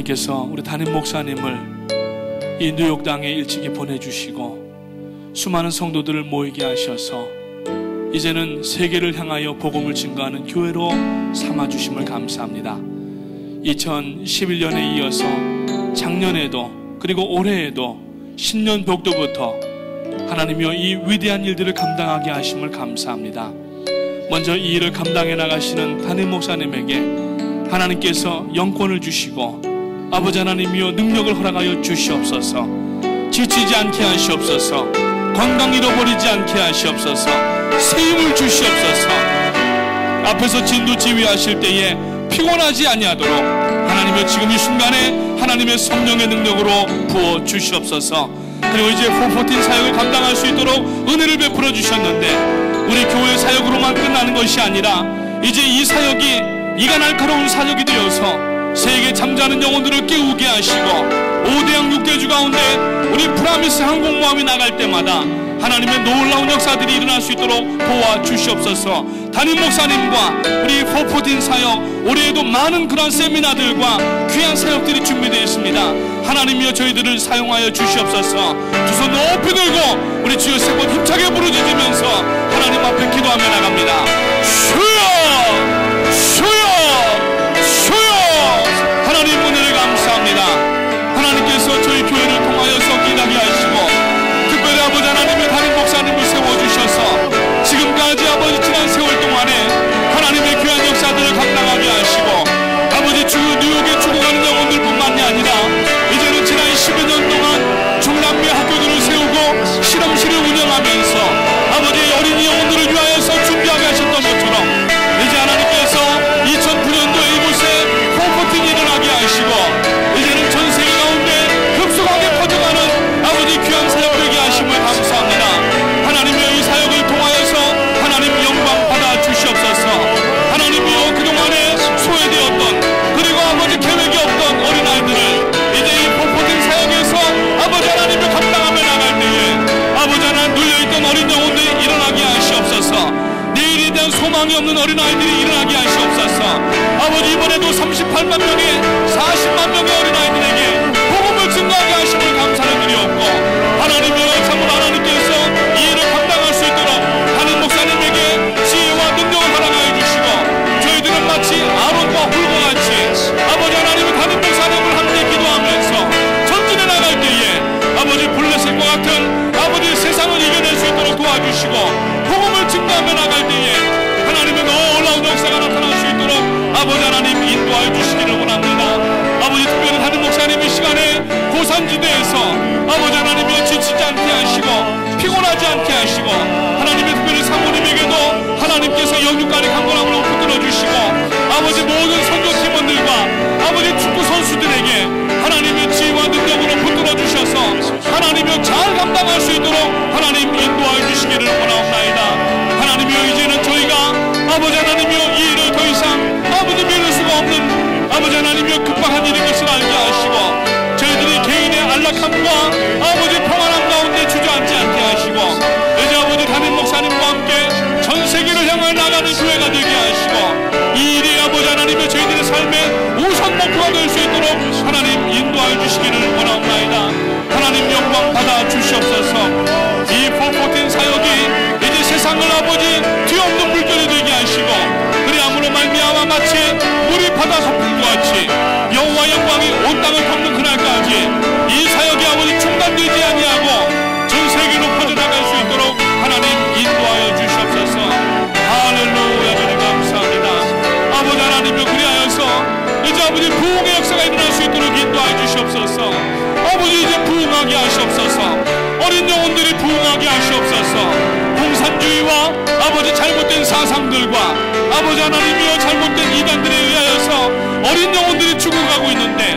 하나님께서 우리 담임 목사님을 이 뉴욕 땅에 일찍이 보내주시고 수많은 성도들을 모이게 하셔서 이제는 세계를 향하여 복음을 증거하는 교회로 삼아주심을 감사합니다. 2011년에 이어서 작년에도 그리고 올해에도 신년 벽도부터 하나님이여 이 위대한 일들을 감당하게 하심을 감사합니다. 먼저 이 일을 감당해 나가시는 담임 목사님에게 하나님께서 영권을 주시고 아버지 하나님이여 능력을 허락하여 주시옵소서. 지치지 않게 하시옵소서. 건강 잃어버리지 않게 하시옵소서. 세임을 주시옵소서. 앞에서 진도 지휘하실 때에 피곤하지 아니하도록 하나님의 지금 이 순간에 하나님의 성령의 능력으로 부어 주시옵소서. 그리고 이제 414 사역을 감당할 수 있도록 은혜를 베풀어 주셨는데 우리 교회 사역으로만 끝나는 것이 아니라 이제 이 사역이 이가 날카로운 사역이 되어서 세계 잠자는 영혼들을 깨우게 하시고 5대양 6대주 가운데 우리 프라미스 항공모함이 나갈 때마다 하나님의 놀라운 역사들이 일어날 수 있도록 도와주시옵소서. 담임 목사님과 우리 414 사역 올해에도 많은 그런 세미나들과 귀한 사역들이 준비되어 있습니다. 하나님이여 저희들을 사용하여 주시옵소서. 두 손 높이 들고 우리 주여 세 번 힘차게 부르짖으면서 하나님 앞에 기도하며 나갑니다. 주여 주여 주여. 하나님 은혜를 감사합니다. 하나님께서 저희 교회를 통하여서 기다게 하시고 특별히 아버지 하나님의 담임 목사님을 세워주셔서 지금까지 아버지 지난 세월 동안에 하나님의 귀한 역사들을 감당하게 하시고 아버지 주 뉴욕에 죽어가는 영혼들뿐만이 아니라 이제는 지난 10여 년 동안 중남미 학교들을 세우고 실험실을 운영하면서 아버지의 어린이 영혼들을 위하여서 준비하게 하셨던 것처럼 이제 하나님께서 2009년도에 이곳에 414이 일어나게 하시고 이제는 전 세계 가운데 급속하게 퍼져가는 아버지 귀한 사역 되게 하심을 감사합니다. 하나님이여 이 사역을 통하여서 하나님 영광 받아 주시옵소서. 하나님이여 그동안에 소외되었던 그리고 아버지 계획이 없던 어린아이들을 이제 이 414 사역에서 아버지 하나님을 감당하며 나갈 때에 아버지 하나님 눌려있던 어린 영혼들이 일어나게 하시옵소서. 내일에 대한 소망이 없는 어린아이들이 일어나게 하시옵소서. 아버지 이번에도 38만 명의 40만 명의 어린아이들에게 복음을 증거하게 하심을 감사를 드리옵고 하나님이여 참으로 하나님께서 이 일을 감당할 수 있도록 담임 목사님에게 지혜와 능력을 허락하여 주시고 저희들은 마치 아론과 홀과 같이 아버지 하나님의 담임 목사님을 함께 기도하면서 전진해 나갈 때에 아버지 블레셋과 같은 아버지 세상을 이겨낼 수 있도록 도와주시고 복음을 증거하며 나갈 때에 하나님의 놀라운 역사가 나타날 수 있도록 아버지 하나님 인도하여 주시기를 원합니다. 아버지 특별히 담임 목사님 이 시간에 고산지대에서 아버지 하나님이 지치지 않게 하시고 피곤하지 않게 하시고 하나님의 특별히 사모님에게도 하나님께서 영육간의 강건함을 붙들어 주시고 아버지 모든 선교팀원들과 아버지 축구 선수들에게 하나님의 지혜와 능력으로 붙들어 주셔서 하나님이 잘 감당할 수 있도록 하나님 인도하여 주시기를 원하옵나이다. 하나님이여 이제는 저희가 아버지 하나님이여 이 일을 더 이상 아버지 미룰 수가 없는 아버지 하나님이여 급박한 일인 것을 알게 하시고 저희들이 개인의 안락함과 아버지 평안함 가운데 주저앉지 않게 하시고 이제 아버지 담임 목사님과 함께 전 세계를 향해 나가는 교회가 되게 하시고 이 일이 아버지 하나님의 저희들의 삶의 우선 목표가 될 수 있도록 하나님 인도하여 주시기를 원하옵나이다. 하나님 영광 받아 주시옵소서. 이 414 사역이 이제 세상을 아버지 뒤엎는 물결이 되게 하시고 그리함으로 말미암아 마치 물이 바다 서풍과 같이 여호와 영광이 온 땅을 덮는 그날까지 이 사역이 아버지 중단되지 아니하고 전 세계로 퍼져나갈 수 있도록 하나님 인도하여 주시옵소서. 할렐루야. 주님 감사합니다. 아버지 하나님여 그리하여서 이제 아버지 부흥의 역사가 일어날 수 있도록 인도하여 주시옵소서. 아버지 이제 부흥하게 하시옵소서. 어린 영혼들이 부흥하게 하시옵소서. 공산주의와 아버지 잘못된 사상들과 아버지 하나님이여 잘못된 이단들에 의하여서 어린 영혼들이 죽어가고 있는데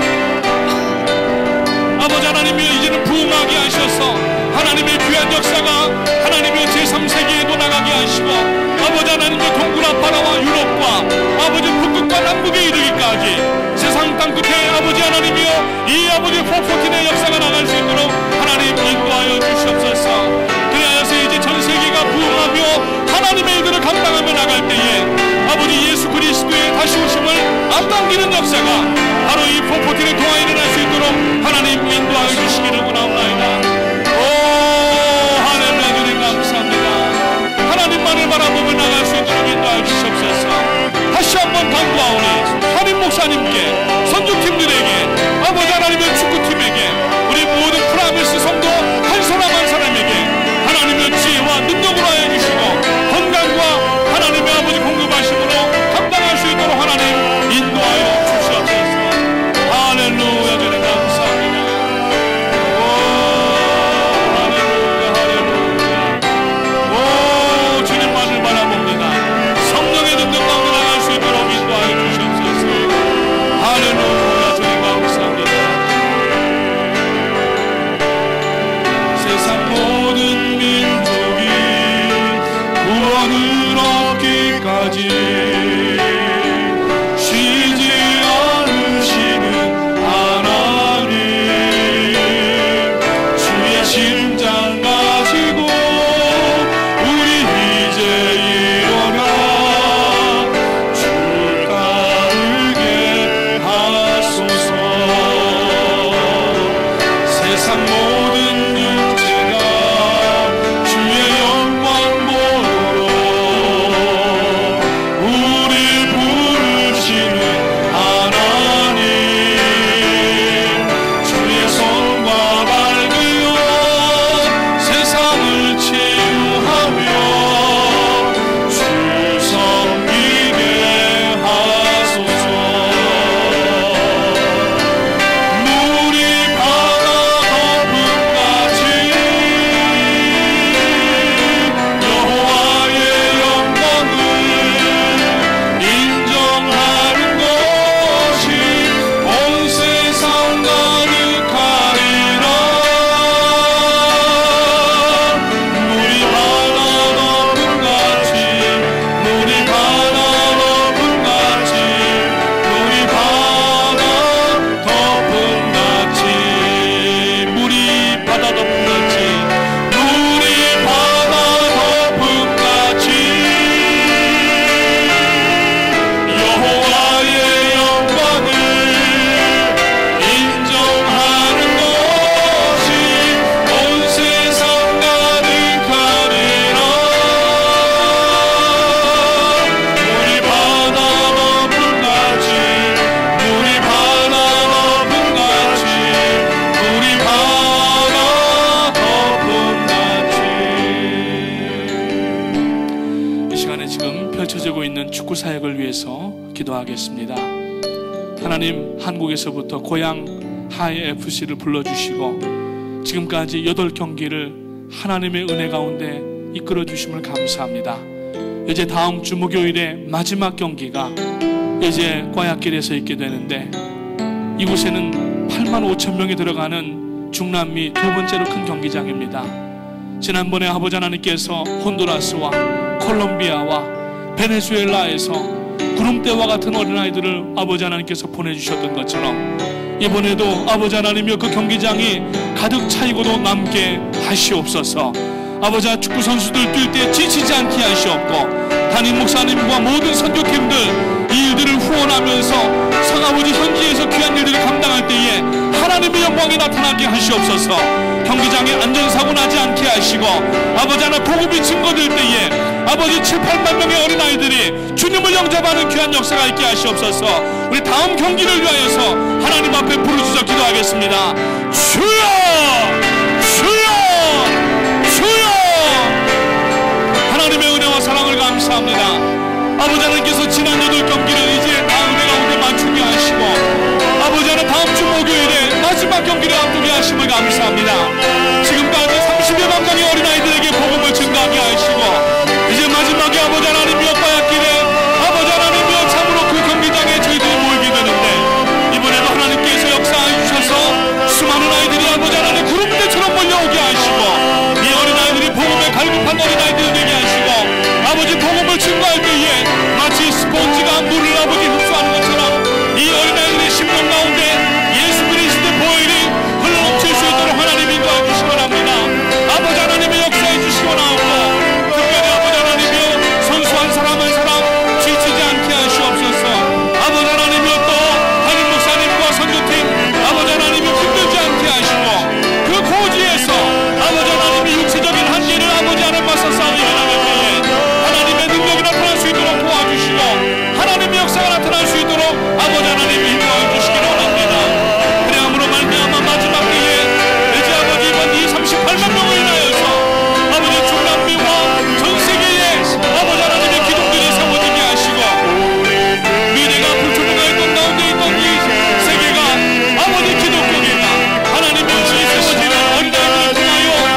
아버지 하나님이여 이제는 부흥하게 하셔서 하나님의 귀한 역사가 하나님의 제3세계에도 나가게 하시고 아버지 하나님의 동굴아파라와 유럽과 아버지 북극과 남극에 이르기까지 세상 땅끝에 아버지 하나님이여 이 아버지 414의 역사가 나갈 수 있도록 하나님 인도하여 주시옵소서. 그리하여서 이제 전 세계가 부흥하며 하나님의 일들을 감당하며 나갈 때에 아버지 예수 그리스도의 다시 오심을 앞당기는 역사가 바로 이 포포틴의 동화 일어날 수 있도록 하나님 인도하여 주시기를 원하옵나이다. 하나님 주님 감사합니다. 하나님만을 바라보며 나갈 수 있도록 인도하여 주시옵소서. 다시 한번 간구하오니 한인 목사님께, 선교팀들에게, 아버지 하나님의 축구팀에게, 우리 모든 프라미스 성도 한 사람 한 사람에게 하나님의 지혜와 능력으로 하여 주시고 건강과 하나님의 아버지 공급하심으로 감당할 수 있도록 하나님 인도하여 주시옵소서. 할렐루야. 주님 감사합니다. 할렐루야 할렐루야. 주님만을 바라봅니다. 성령의 능력 가운데 나갈 수 있도록 인도하여 주시옵소서. 할렐루야. 주님 감사합니다. 세상 모든 민족이 구원을 얻기까지 쉬지 않으시는 하나님, 주의 심장 가지고 우리 이제 일어나 주 따르게 하소서. 세상 모든 육체가 주의 영광 보러 우리 부르시는 하나님, 주의 손과 밝으여 세상을 치유하며 주 섬기게 하소서. 물이 바다 덮음같이 여호와의 영광을 인정하는 것이 온 세상 가득하리라. 물이 바다 덮음같이, 물이 바다 덮음같이, 물이 바다 덮음같이, 물이 바다 덮음같이, 물이 바다 덮음같이 여호와의 영광을 인정하는 것이 온 세상 가득하리라. 물이 바다 덮음같이, 물이 바다 덮음같이, 물이 바다 덮음같이. 이 시간에 지금 펼쳐지고 있는 축구 사역을 위해서 기도하겠습니다. 하나님, 한국에서부터 고향 하이 FC를 불러주시고 지금까지 8경기를 하나님의 은혜 가운데 이끌어 주심을 감사합니다. 이제 다음 주 목요일에 마지막 경기가 이제 꽈약길에서 있게 되는데, 이곳에는 85,000명이 들어가는 중남미 두 번째로 큰 경기장입니다. 지난번에 아버지 하나님께서 혼두라스와 콜롬비아와 베네수엘라에서 구름대와 같은 어린아이들을 아버지 하나님께서 보내주셨던 것처럼 이번에도 아버지 하나님이여 그 경기장이 가득 차이고도 남게 하시옵소서. 아버지, 축구 선수들 뛸 때 지치지 않게 하시옵고, 담임 목사님과 모든 선교팀들 이 일들을 후원하면서 성아버지 현지에서 귀한 일들을 감당할 때에 하나님의 영광이 나타나게 하시옵소서. 경기장에 안전사고 나지 않게 하시고, 아버지 하나 복음이 증거될 때에 아버지 7, 8만 명의 어린아이들이 주님을 영접하는 귀한 역사가 있게 하시옵소서. 우리 다음 경기를 위하여서 하나님 앞에 부르짖어 기도하겠습니다. 주여! 주여! 주여! 하나님의 은혜와 사랑을 감사합니다. 아버지 하나님께서 지난 8경기를 이제 다 은혜 가운데 맞추게 하시고, 아버지 하나 다음 주 목요일에 마지막 경기를 앞두게 하심을 감사합니다. 지금까지 30여만 명의 어린아이들에게 복음을 증거하게 하시고, 이제 마지막에 아버지 하나님이여 꽈약길에 아버지 하나님이여 참으로 그 경기장에 저희들이 모이게 되는데, 이번에도 하나님께서 역사해 주셔서 수많은 아이들이 아버지 하나님 구름대처럼 몰려오게 하시고, 이 어린아이들이 복음에 갈급한 어린아이들이 되게 하시고, 아버지 복음을 증거할 때에 마치 스폰지가 물을 아버지 흡수하는 것처럼 이 어린아이들의 심령 가운데 예수 그리스도의 보혈이 흘러넘칠 수 있도록 하나님 인도하여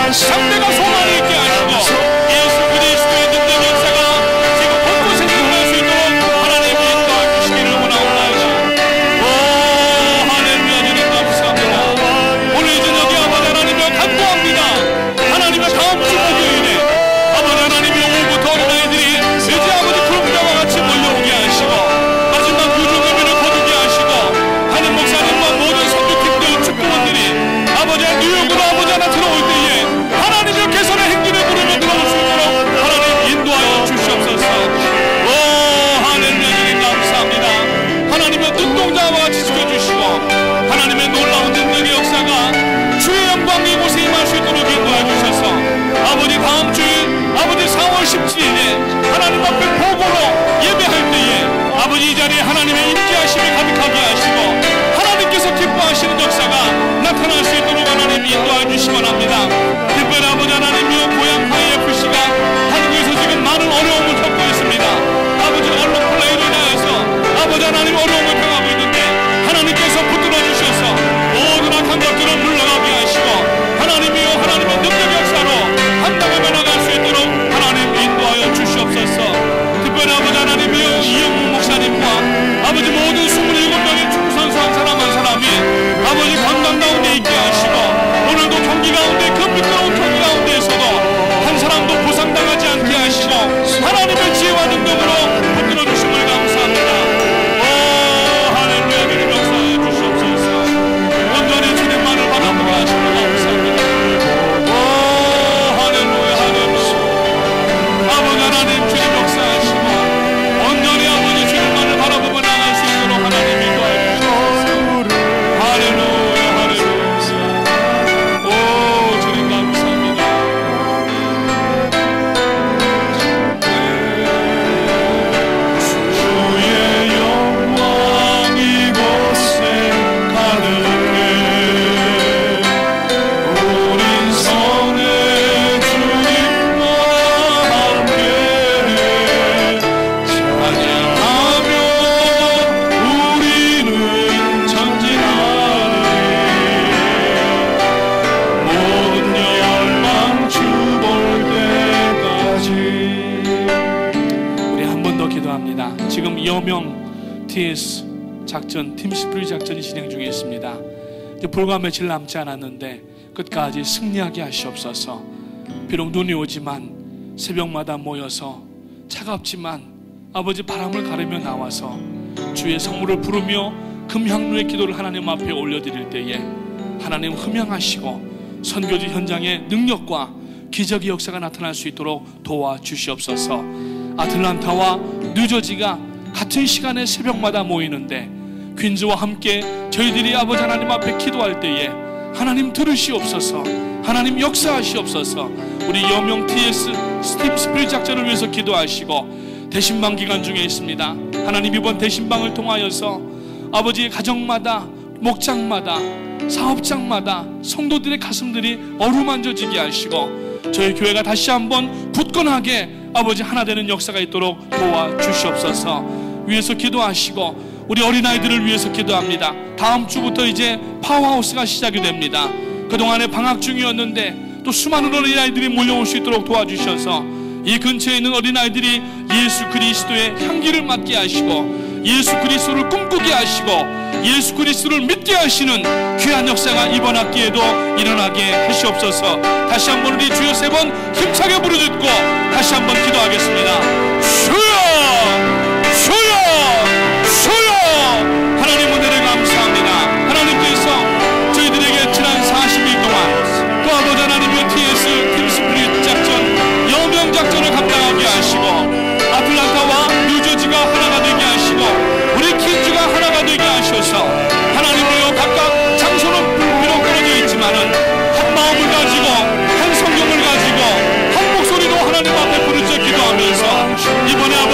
상대가 소망을 있게 하시고 예수 그리스도의 능력 역사가 지금 곳곳에 일어날 수 있도록 하나님이 인도해 주시기를 원하옵나이다. 오 할렐루야. 주님 감사합니다. 오늘 이 저녁에 아버지 하나님을 간구합니다. 하나님의 다음 주 목요일에 아버지 하나님이 오후부터 어린아이들이 이제 아버지 그룹자와 같이 몰려오게 하시고 마지막 유종의미를 거두게 하시고 하는 목사님과 모든 선교팀들 축구원들이 아버지의 뉴욕으로 아버지 하나 들어올 때에 하나님의 개선의 행진을 부르며 들어올 수 있도록 하나님 인도하여 주시옵소서. 오 할렐루야. 주님 감사합니다. 하나님의 눈동자와 같이 지켜주시고 하나님의 놀라운 능력의 역사가 주의 영광이 이곳에 임할 수 있도록 인도해 주셔서 아버지 다음 주일 아버지 4월 17일에 하나님 앞에 보고로 예배할 때에 아버지 이 자리에 하나님의 임재하심이 가득하게 하시고 하나님께서 기뻐하시는 역사가 나타날 수 있도록 하나님 인도해 주시기 바랍니다. 특별히 아버지 하나님이여 고향 IFC가 한국에서 지금 많은 어려움을 겪고 있습니다. 아버지 언론 플레이로 인하여서 아버지 하나님 어려움을 당하고 있는데 하나님께서 붙들어 주셔서 모든 악한 것들을 물러가게 하시고 하나님이여 하나님의 능력 역사로 한다고 변화갈 수 있도록 하나님 인도하여 주시옵소서. 특별히 아버지 하나님이여 이영웅 목사님과 아버지 모든 27명의 축구선수 한 사람 한 사람이 아버지 건강 가운데 있게 하시고 오늘도 경기 가운데 그 미끄러운 경기 가운데에서도 한 사람도 부상당하지 않게 하시고 하나님의 지혜와 능력으로 붙들어 주심을 감사합니다. 오 할렐루야. 주님 역사해 주시옵소서. 온전히 주님만을 바라보게 하시는 감사합니다. 오 할렐루야. 할렐루야. 아버지 하나님 주님 역사하시고 온전히 아버지 주님만을 바라보며 나갈 수 있도록 하나님 인도하여 주시옵소서. 할렐루야. 할렐루야. 오 주님 감사합니다. 주의 영광 이곳에 가득해 우린 선의 주님과 함께 찬양하며 우리는 전진하리 모든 열망 주볼 때까지. 우리 한 번 더 기도합니다. 지금 여명 TS 작전 팀스프리 작전이 진행 중에 있습니다. 이제 불과 며칠 남지 않았는데 끝까지 승리하게 하시옵소서. 비록 눈이 오지만 새벽마다 모여서 차갑지만 아버지 바람을 가르며 나와서 주의 성물을 부르며 금향로의 기도를 하나님 앞에 올려드릴 때에 하나님 흠양하시고 선교지 현장의 능력과 기적의 역사가 나타날 수 있도록 도와주시옵소서. 아틀란타와 뉴저지가 같은 시간에 새벽마다 모이는데 퀸즈와 함께 저희들이 아버지 하나님 앞에 기도할 때에 하나님 들으시옵소서. 하나님 역사하시옵소서. 우리 여명 TS 팀스프리 작전을 위해서 기도하시고 대신방 기간 중에 있습니다. 하나님 이번 대신방을 통하여서 아버지의 가정마다 목장마다 사업장마다 성도들의 가슴들이 어루만져지게 하시고 저희 교회가 다시 한번 굳건하게 아버지 하나 되는 역사가 있도록 도와주시옵소서. 위에서 기도하시고 우리 어린아이들을 위해서 기도합니다. 다음 주부터 이제 파워하우스가 시작이 됩니다. 그동안에 방학 중이었는데 또 수많은 어린아이들이 몰려올 수 있도록 도와주셔서 이 근처에 있는 어린아이들이 예수 그리스도의 향기를 맡게 하시고 예수 그리스도를 꿈꾸게 하시고 예수 그리스도를 믿게 하시는 귀한 역사가 이번 학기에도 일어나게 하시옵소서. 다시 한번 우리 주여 3번 힘차게 부르짖고 다시 한번 기도하겠습니다. 주여 주여 주여. 하나님 은혜를 감사합니다. 하나님께서 저희들에게 지난 40일 동안 또 아버지 하나님의 TS 팀스프리 작전 여명 작전을 감당하게 하시고 아틀란타와 뉴저지가 하나가 되게 하시고 우리 퀸즈가 하나가 되게 하셔서 하나님이여 각각 장소는 비록 떨어져 있지만은 한 마음을 가지고 한 성경을 가지고 한 목소리로 하나님 앞에 부르짖어 기도하면서 이번에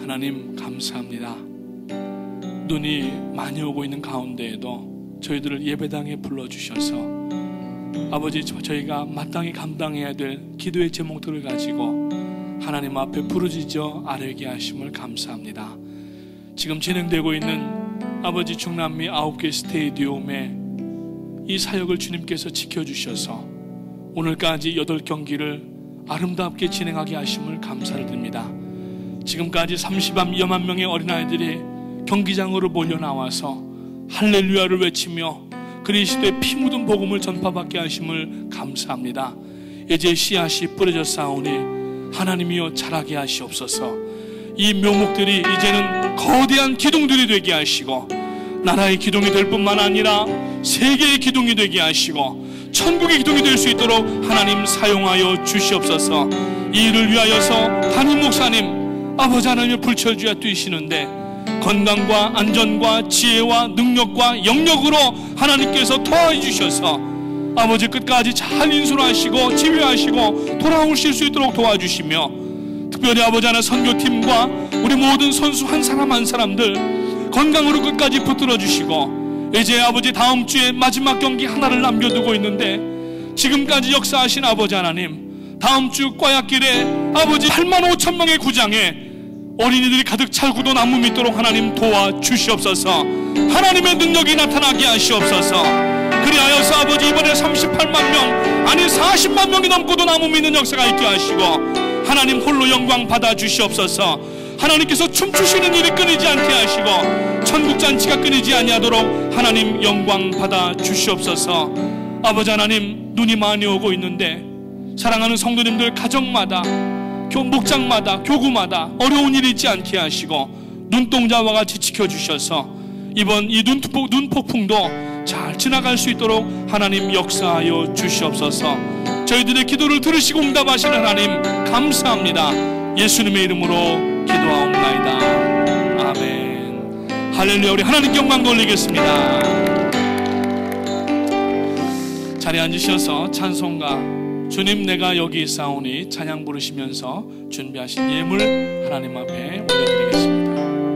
하나님 감사합니다. 눈이 많이 오고 있는 가운데에도 저희들을 예배당에 불러주셔서 아버지, 저희가 마땅히 감당해야 될 기도의 제목들을 가지고 하나님 앞에 부르짖어 아뢰게 하심을 감사합니다. 지금 진행되고 있는 아버지 중남미 9개 스테디움의 이 사역을 주님께서 지켜주셔서 오늘까지 8경기를 아름답게 진행하게 하심을 감사를 드립니다. 지금까지 30여만 명의 어린아이들이 경기장으로 몰려나와서 할렐루야를 외치며 그리스도의 피 묻은 복음을 전파받게 하심을 감사합니다. 이제 씨앗이 뿌려졌사오니 하나님이여 자라게 하시옵소서. 이 묘목들이 이제는 거대한 기둥들이 되게 하시고 나라의 기둥이 될 뿐만 아니라 세계의 기둥이 되게 하시고 천국의 기둥이 될 수 있도록 하나님 사용하여 주시옵소서. 이 일을 위하여서 담임 목사님 아버지 하나님의 불철주야 뛰시는데 건강과 안전과 지혜와 능력과 영역으로 하나님께서 도와주셔서 주셔서 아버지 끝까지 잘 인솔하시고 지휘하시고 돌아오실 수 있도록 도와주시며, 특별히 아버지 하나 선교팀과 우리 모든 선수 한 사람 한 사람들 건강으로 끝까지 붙들어 주시고, 이제 아버지 다음 주에 마지막 경기 하나를 남겨두고 있는데 지금까지 역사하신 아버지 하나님, 다음 주 꽈약길에 아버지 85,000명의 구장에 어린이들이 가득 찰 구도 나무 믿도록 하나님 도와주시옵소서. 하나님의 능력이 나타나게 하시옵소서. 그리하여서 아버지 이번에 38만 명 아니 40만 명이 넘고도 나무 믿는 역사가 있게 하시고 하나님 홀로 영광 받아 주시옵소서. 하나님께서 춤추시는 일이 끊이지 않게 하시고 천국잔치가 끊이지 아니하도록 하나님 영광 받아 주시옵소서. 아버지 하나님, 눈이 많이 오고 있는데 사랑하는 성도님들 가정마다 목장마다 교구마다 어려운 일이 있지 않게 하시고 눈동자와 같이 지켜주셔서 이번 이 눈폭풍도 잘 지나갈 수 있도록 하나님 역사하여 주시옵소서. 저희들의 기도를 들으시고 응답하시는 하나님 감사합니다. 예수님의 이름으로 기도하옵나이다. 아멘. 할렐루야. 우리 하나님께 영광 돌리겠습니다. 자리에 앉으셔서 찬송가 주님 내가 여기 있사오니 찬양 부르시면서 준비하신 예물 하나님 앞에 올려드리겠습니다.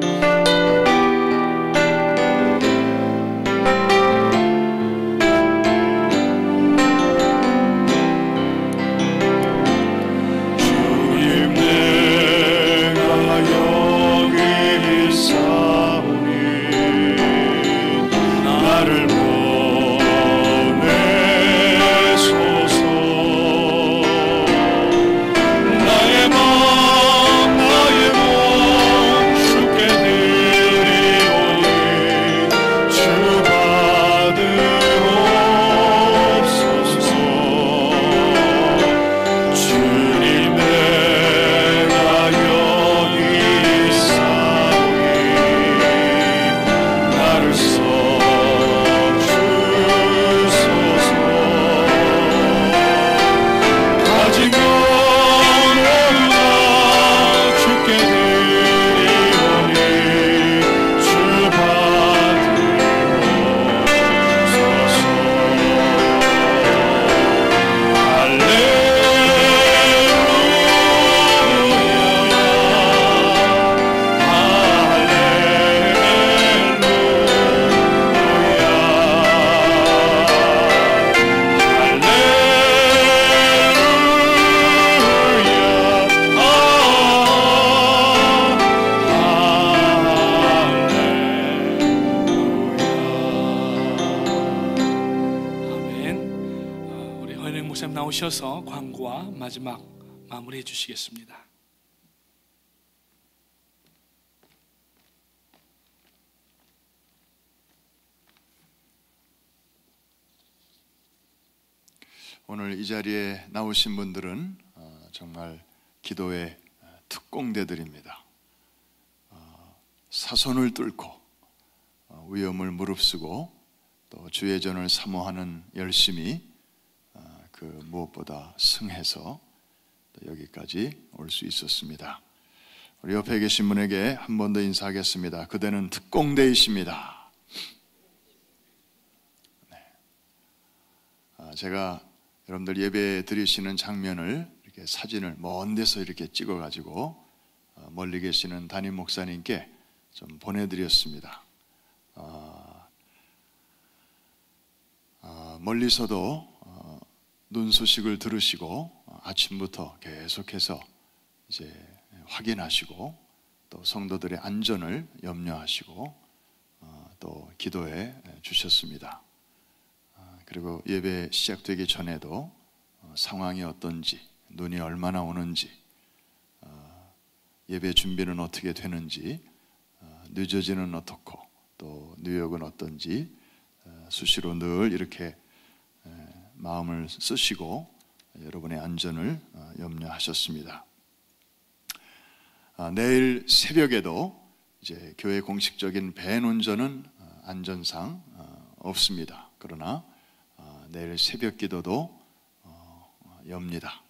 나오셔서 광고와 마지막 마무리해 주시겠습니다. 오늘 이 자리에 나오신 분들은 정말 기도의 특공대들입니다. 사선을 뚫고 위험을 무릅쓰고 또 주의 전을 사모하는 열심이 그 무엇보다 승해서 여기까지 올 수 있었습니다. 우리 옆에 계신 분에게 한 번 더 인사하겠습니다. 그대는 특공대이십니다. 네. 제가 여러분들 예배 드리시는 장면을 이렇게 사진을 먼 데서 이렇게 찍어가지고 멀리 계시는 담임 목사님께 좀 보내드렸습니다. 멀리서도 눈 소식을 들으시고 아침부터 계속해서 이제 확인하시고 또 성도들의 안전을 염려하시고 또 기도해 주셨습니다. 그리고 예배 시작되기 전에도 상황이 어떤지, 눈이 얼마나 오는지, 예배 준비는 어떻게 되는지, 늦어지는 어떻고 또 뉴욕은 어떤지 수시로 늘 이렇게 마음을 쓰시고 여러분의 안전을 염려하셨습니다. 내일 새벽에도 이제 교회 공식적인 밴 운전은 안전상 없습니다. 그러나 내일 새벽 기도도 엽니다.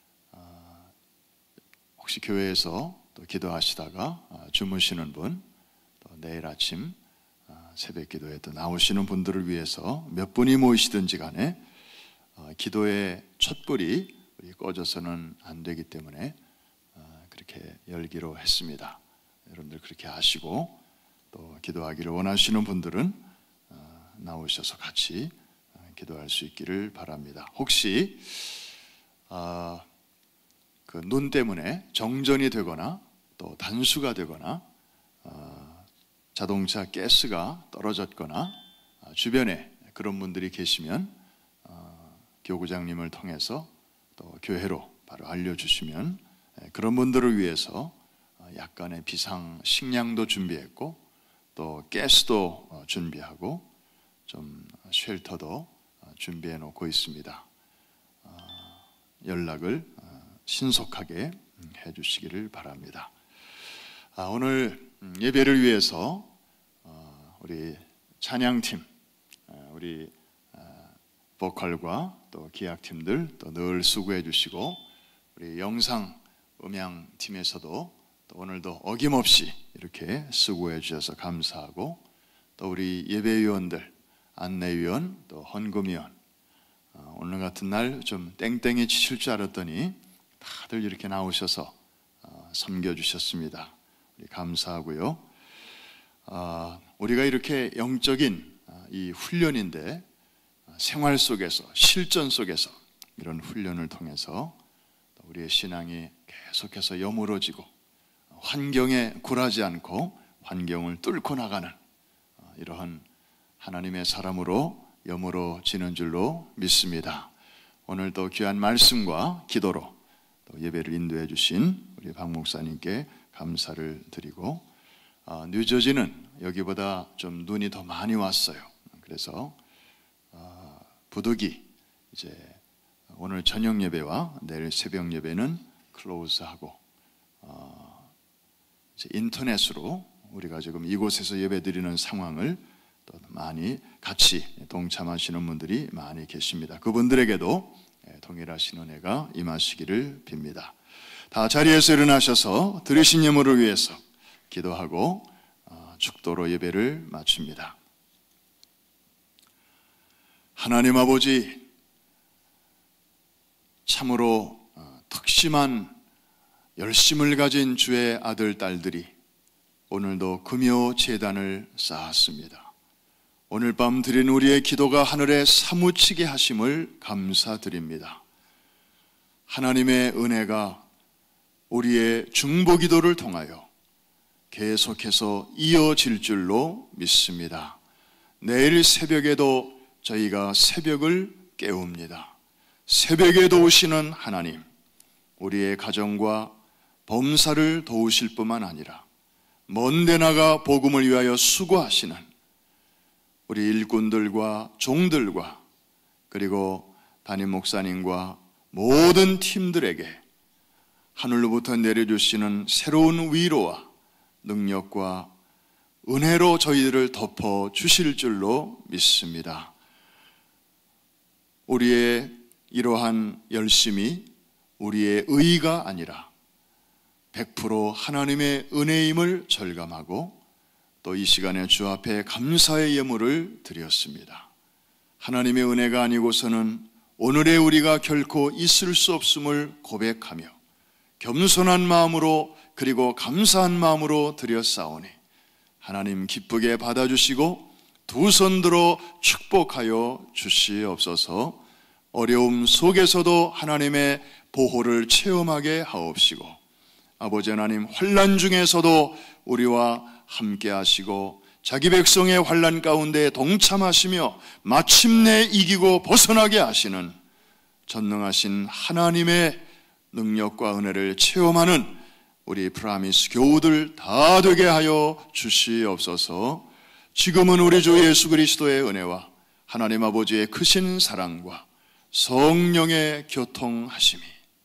혹시 교회에서 또 기도하시다가 주무시는 분, 또 내일 아침 새벽 기도에 또 나오시는 분들을 위해서 몇 분이 모이시든지 간에 기도의 촛불이 꺼져서는 안 되기 때문에 그렇게 열기로 했습니다. 여러분들 그렇게 아시고 또 기도하기를 원하시는 분들은 나오셔서 같이 기도할 수 있기를 바랍니다. 혹시 그 눈 때문에 정전이 되거나 또 단수가 되거나 자동차 가스가 떨어졌거나 주변에 그런 분들이 계시면 교구장님을 통해서 또 교회로 바로 알려주시면 그런 분들을 위해서 약간의 비상 식량도 준비했고 또 가스도 준비하고 좀 쉘터도 준비해 놓고 있습니다. 연락을 신속하게 해 주시기를 바랍니다. 오늘 예배를 위해서 우리 찬양팀, 우리 보컬과 또 기악팀들 또 늘 수고해 주시고 우리 영상 음향팀에서도 또 오늘도 어김없이 이렇게 수고해 주셔서 감사하고 또 우리 예배위원들, 안내위원, 또 헌금위원 오늘 같은 날 좀 땡땡이 치실 줄 알았더니 다들 이렇게 나오셔서 섬겨주셨습니다. 우리 감사하고요. 우리가 이렇게 영적인 이 훈련인데 생활 속에서 실전 속에서 이런 훈련을 통해서 우리의 신앙이 계속해서 여물어지고 환경에 굴하지 않고 환경을 뚫고 나가는 이러한 하나님의 사람으로 여물어지는 줄로 믿습니다. 오늘 또 귀한 말씀과 기도로 또 예배를 인도해 주신 우리 박 목사님께 감사를 드리고 뉴저지는 여기보다 좀 눈이 더 많이 왔어요. 그래서 부득이 이제 오늘 저녁 예배와 내일 새벽 예배는 클로즈하고 이제 인터넷으로 우리가 지금 이곳에서 예배드리는 상황을 또 많이 같이 동참하시는 분들이 많이 계십니다. 그분들에게도 동일하신 은혜가 임하시기를 빕니다. 다 자리에서 일어나셔서 드리신 예물을 위해서 기도하고 축도로 예배를 마칩니다. 하나님 아버지, 참으로 특심한 열심을 가진 주의 아들, 딸들이 오늘도 금요 제단을 쌓았습니다. 오늘 밤 드린 우리의 기도가 하늘에 사무치게 하심을 감사드립니다. 하나님의 은혜가 우리의 중보 기도를 통하여 계속해서 이어질 줄로 믿습니다. 내일 새벽에도 저희가 새벽을 깨웁니다. 새벽에 도우시는 하나님, 우리의 가정과 범사를 도우실 뿐만 아니라 먼데 나가 복음을 위하여 수고하시는 우리 일꾼들과 종들과 그리고 담임 목사님과 모든 팀들에게 하늘로부터 내려주시는 새로운 위로와 능력과 은혜로 저희들을 덮어 주실 줄로 믿습니다. 우리의 이러한 열심이 우리의 의의가 아니라 100% 하나님의 은혜임을 절감하고 또 이 시간에 주 앞에 감사의 예물을 드렸습니다. 하나님의 은혜가 아니고서는 오늘의 우리가 결코 있을 수 없음을 고백하며 겸손한 마음으로 그리고 감사한 마음으로 드렸사오니 하나님 기쁘게 받아주시고 두 손 들어 축복하여 주시옵소서. 어려움 속에서도 하나님의 보호를 체험하게 하옵시고 아버지 하나님 환난 중에서도 우리와 함께 하시고 자기 백성의 환난 가운데 동참하시며 마침내 이기고 벗어나게 하시는 전능하신 하나님의 능력과 은혜를 체험하는 우리 프라미스 교우들 다 되게 하여 주시옵소서. 지금은 우리 주 예수 그리스도의 은혜와 하나님 아버지의 크신 사랑과 성령의 교통하심이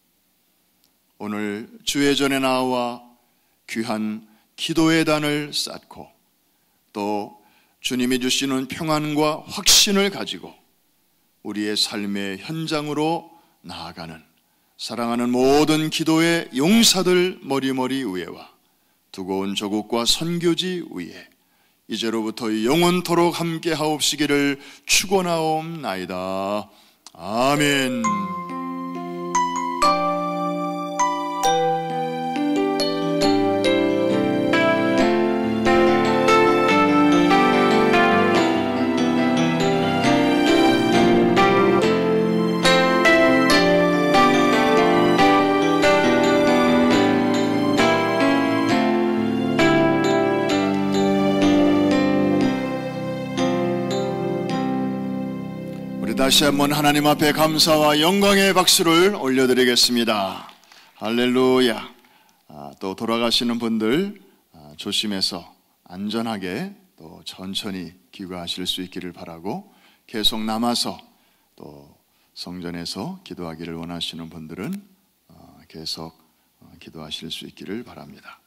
오늘 주의 전에 나와 귀한 기도의 단을 쌓고 또 주님이 주시는 평안과 확신을 가지고 우리의 삶의 현장으로 나아가는 사랑하는 모든 기도의 용사들 머리머리 위에와 두고 온 조국과 선교지 위에 이제로부터 영원토록 함께 하옵시기를 축원하옵나이다. 아멘. 다시 한번 하나님 앞에 감사와 영광의 박수를 올려드리겠습니다. 할렐루야. 또 돌아가시는 분들 조심해서 안전하게 또 천천히 귀가하실 수 있기를 바라고 계속 남아서 또 성전에서 기도하기를 원하시는 분들은 계속 기도하실 수 있기를 바랍니다.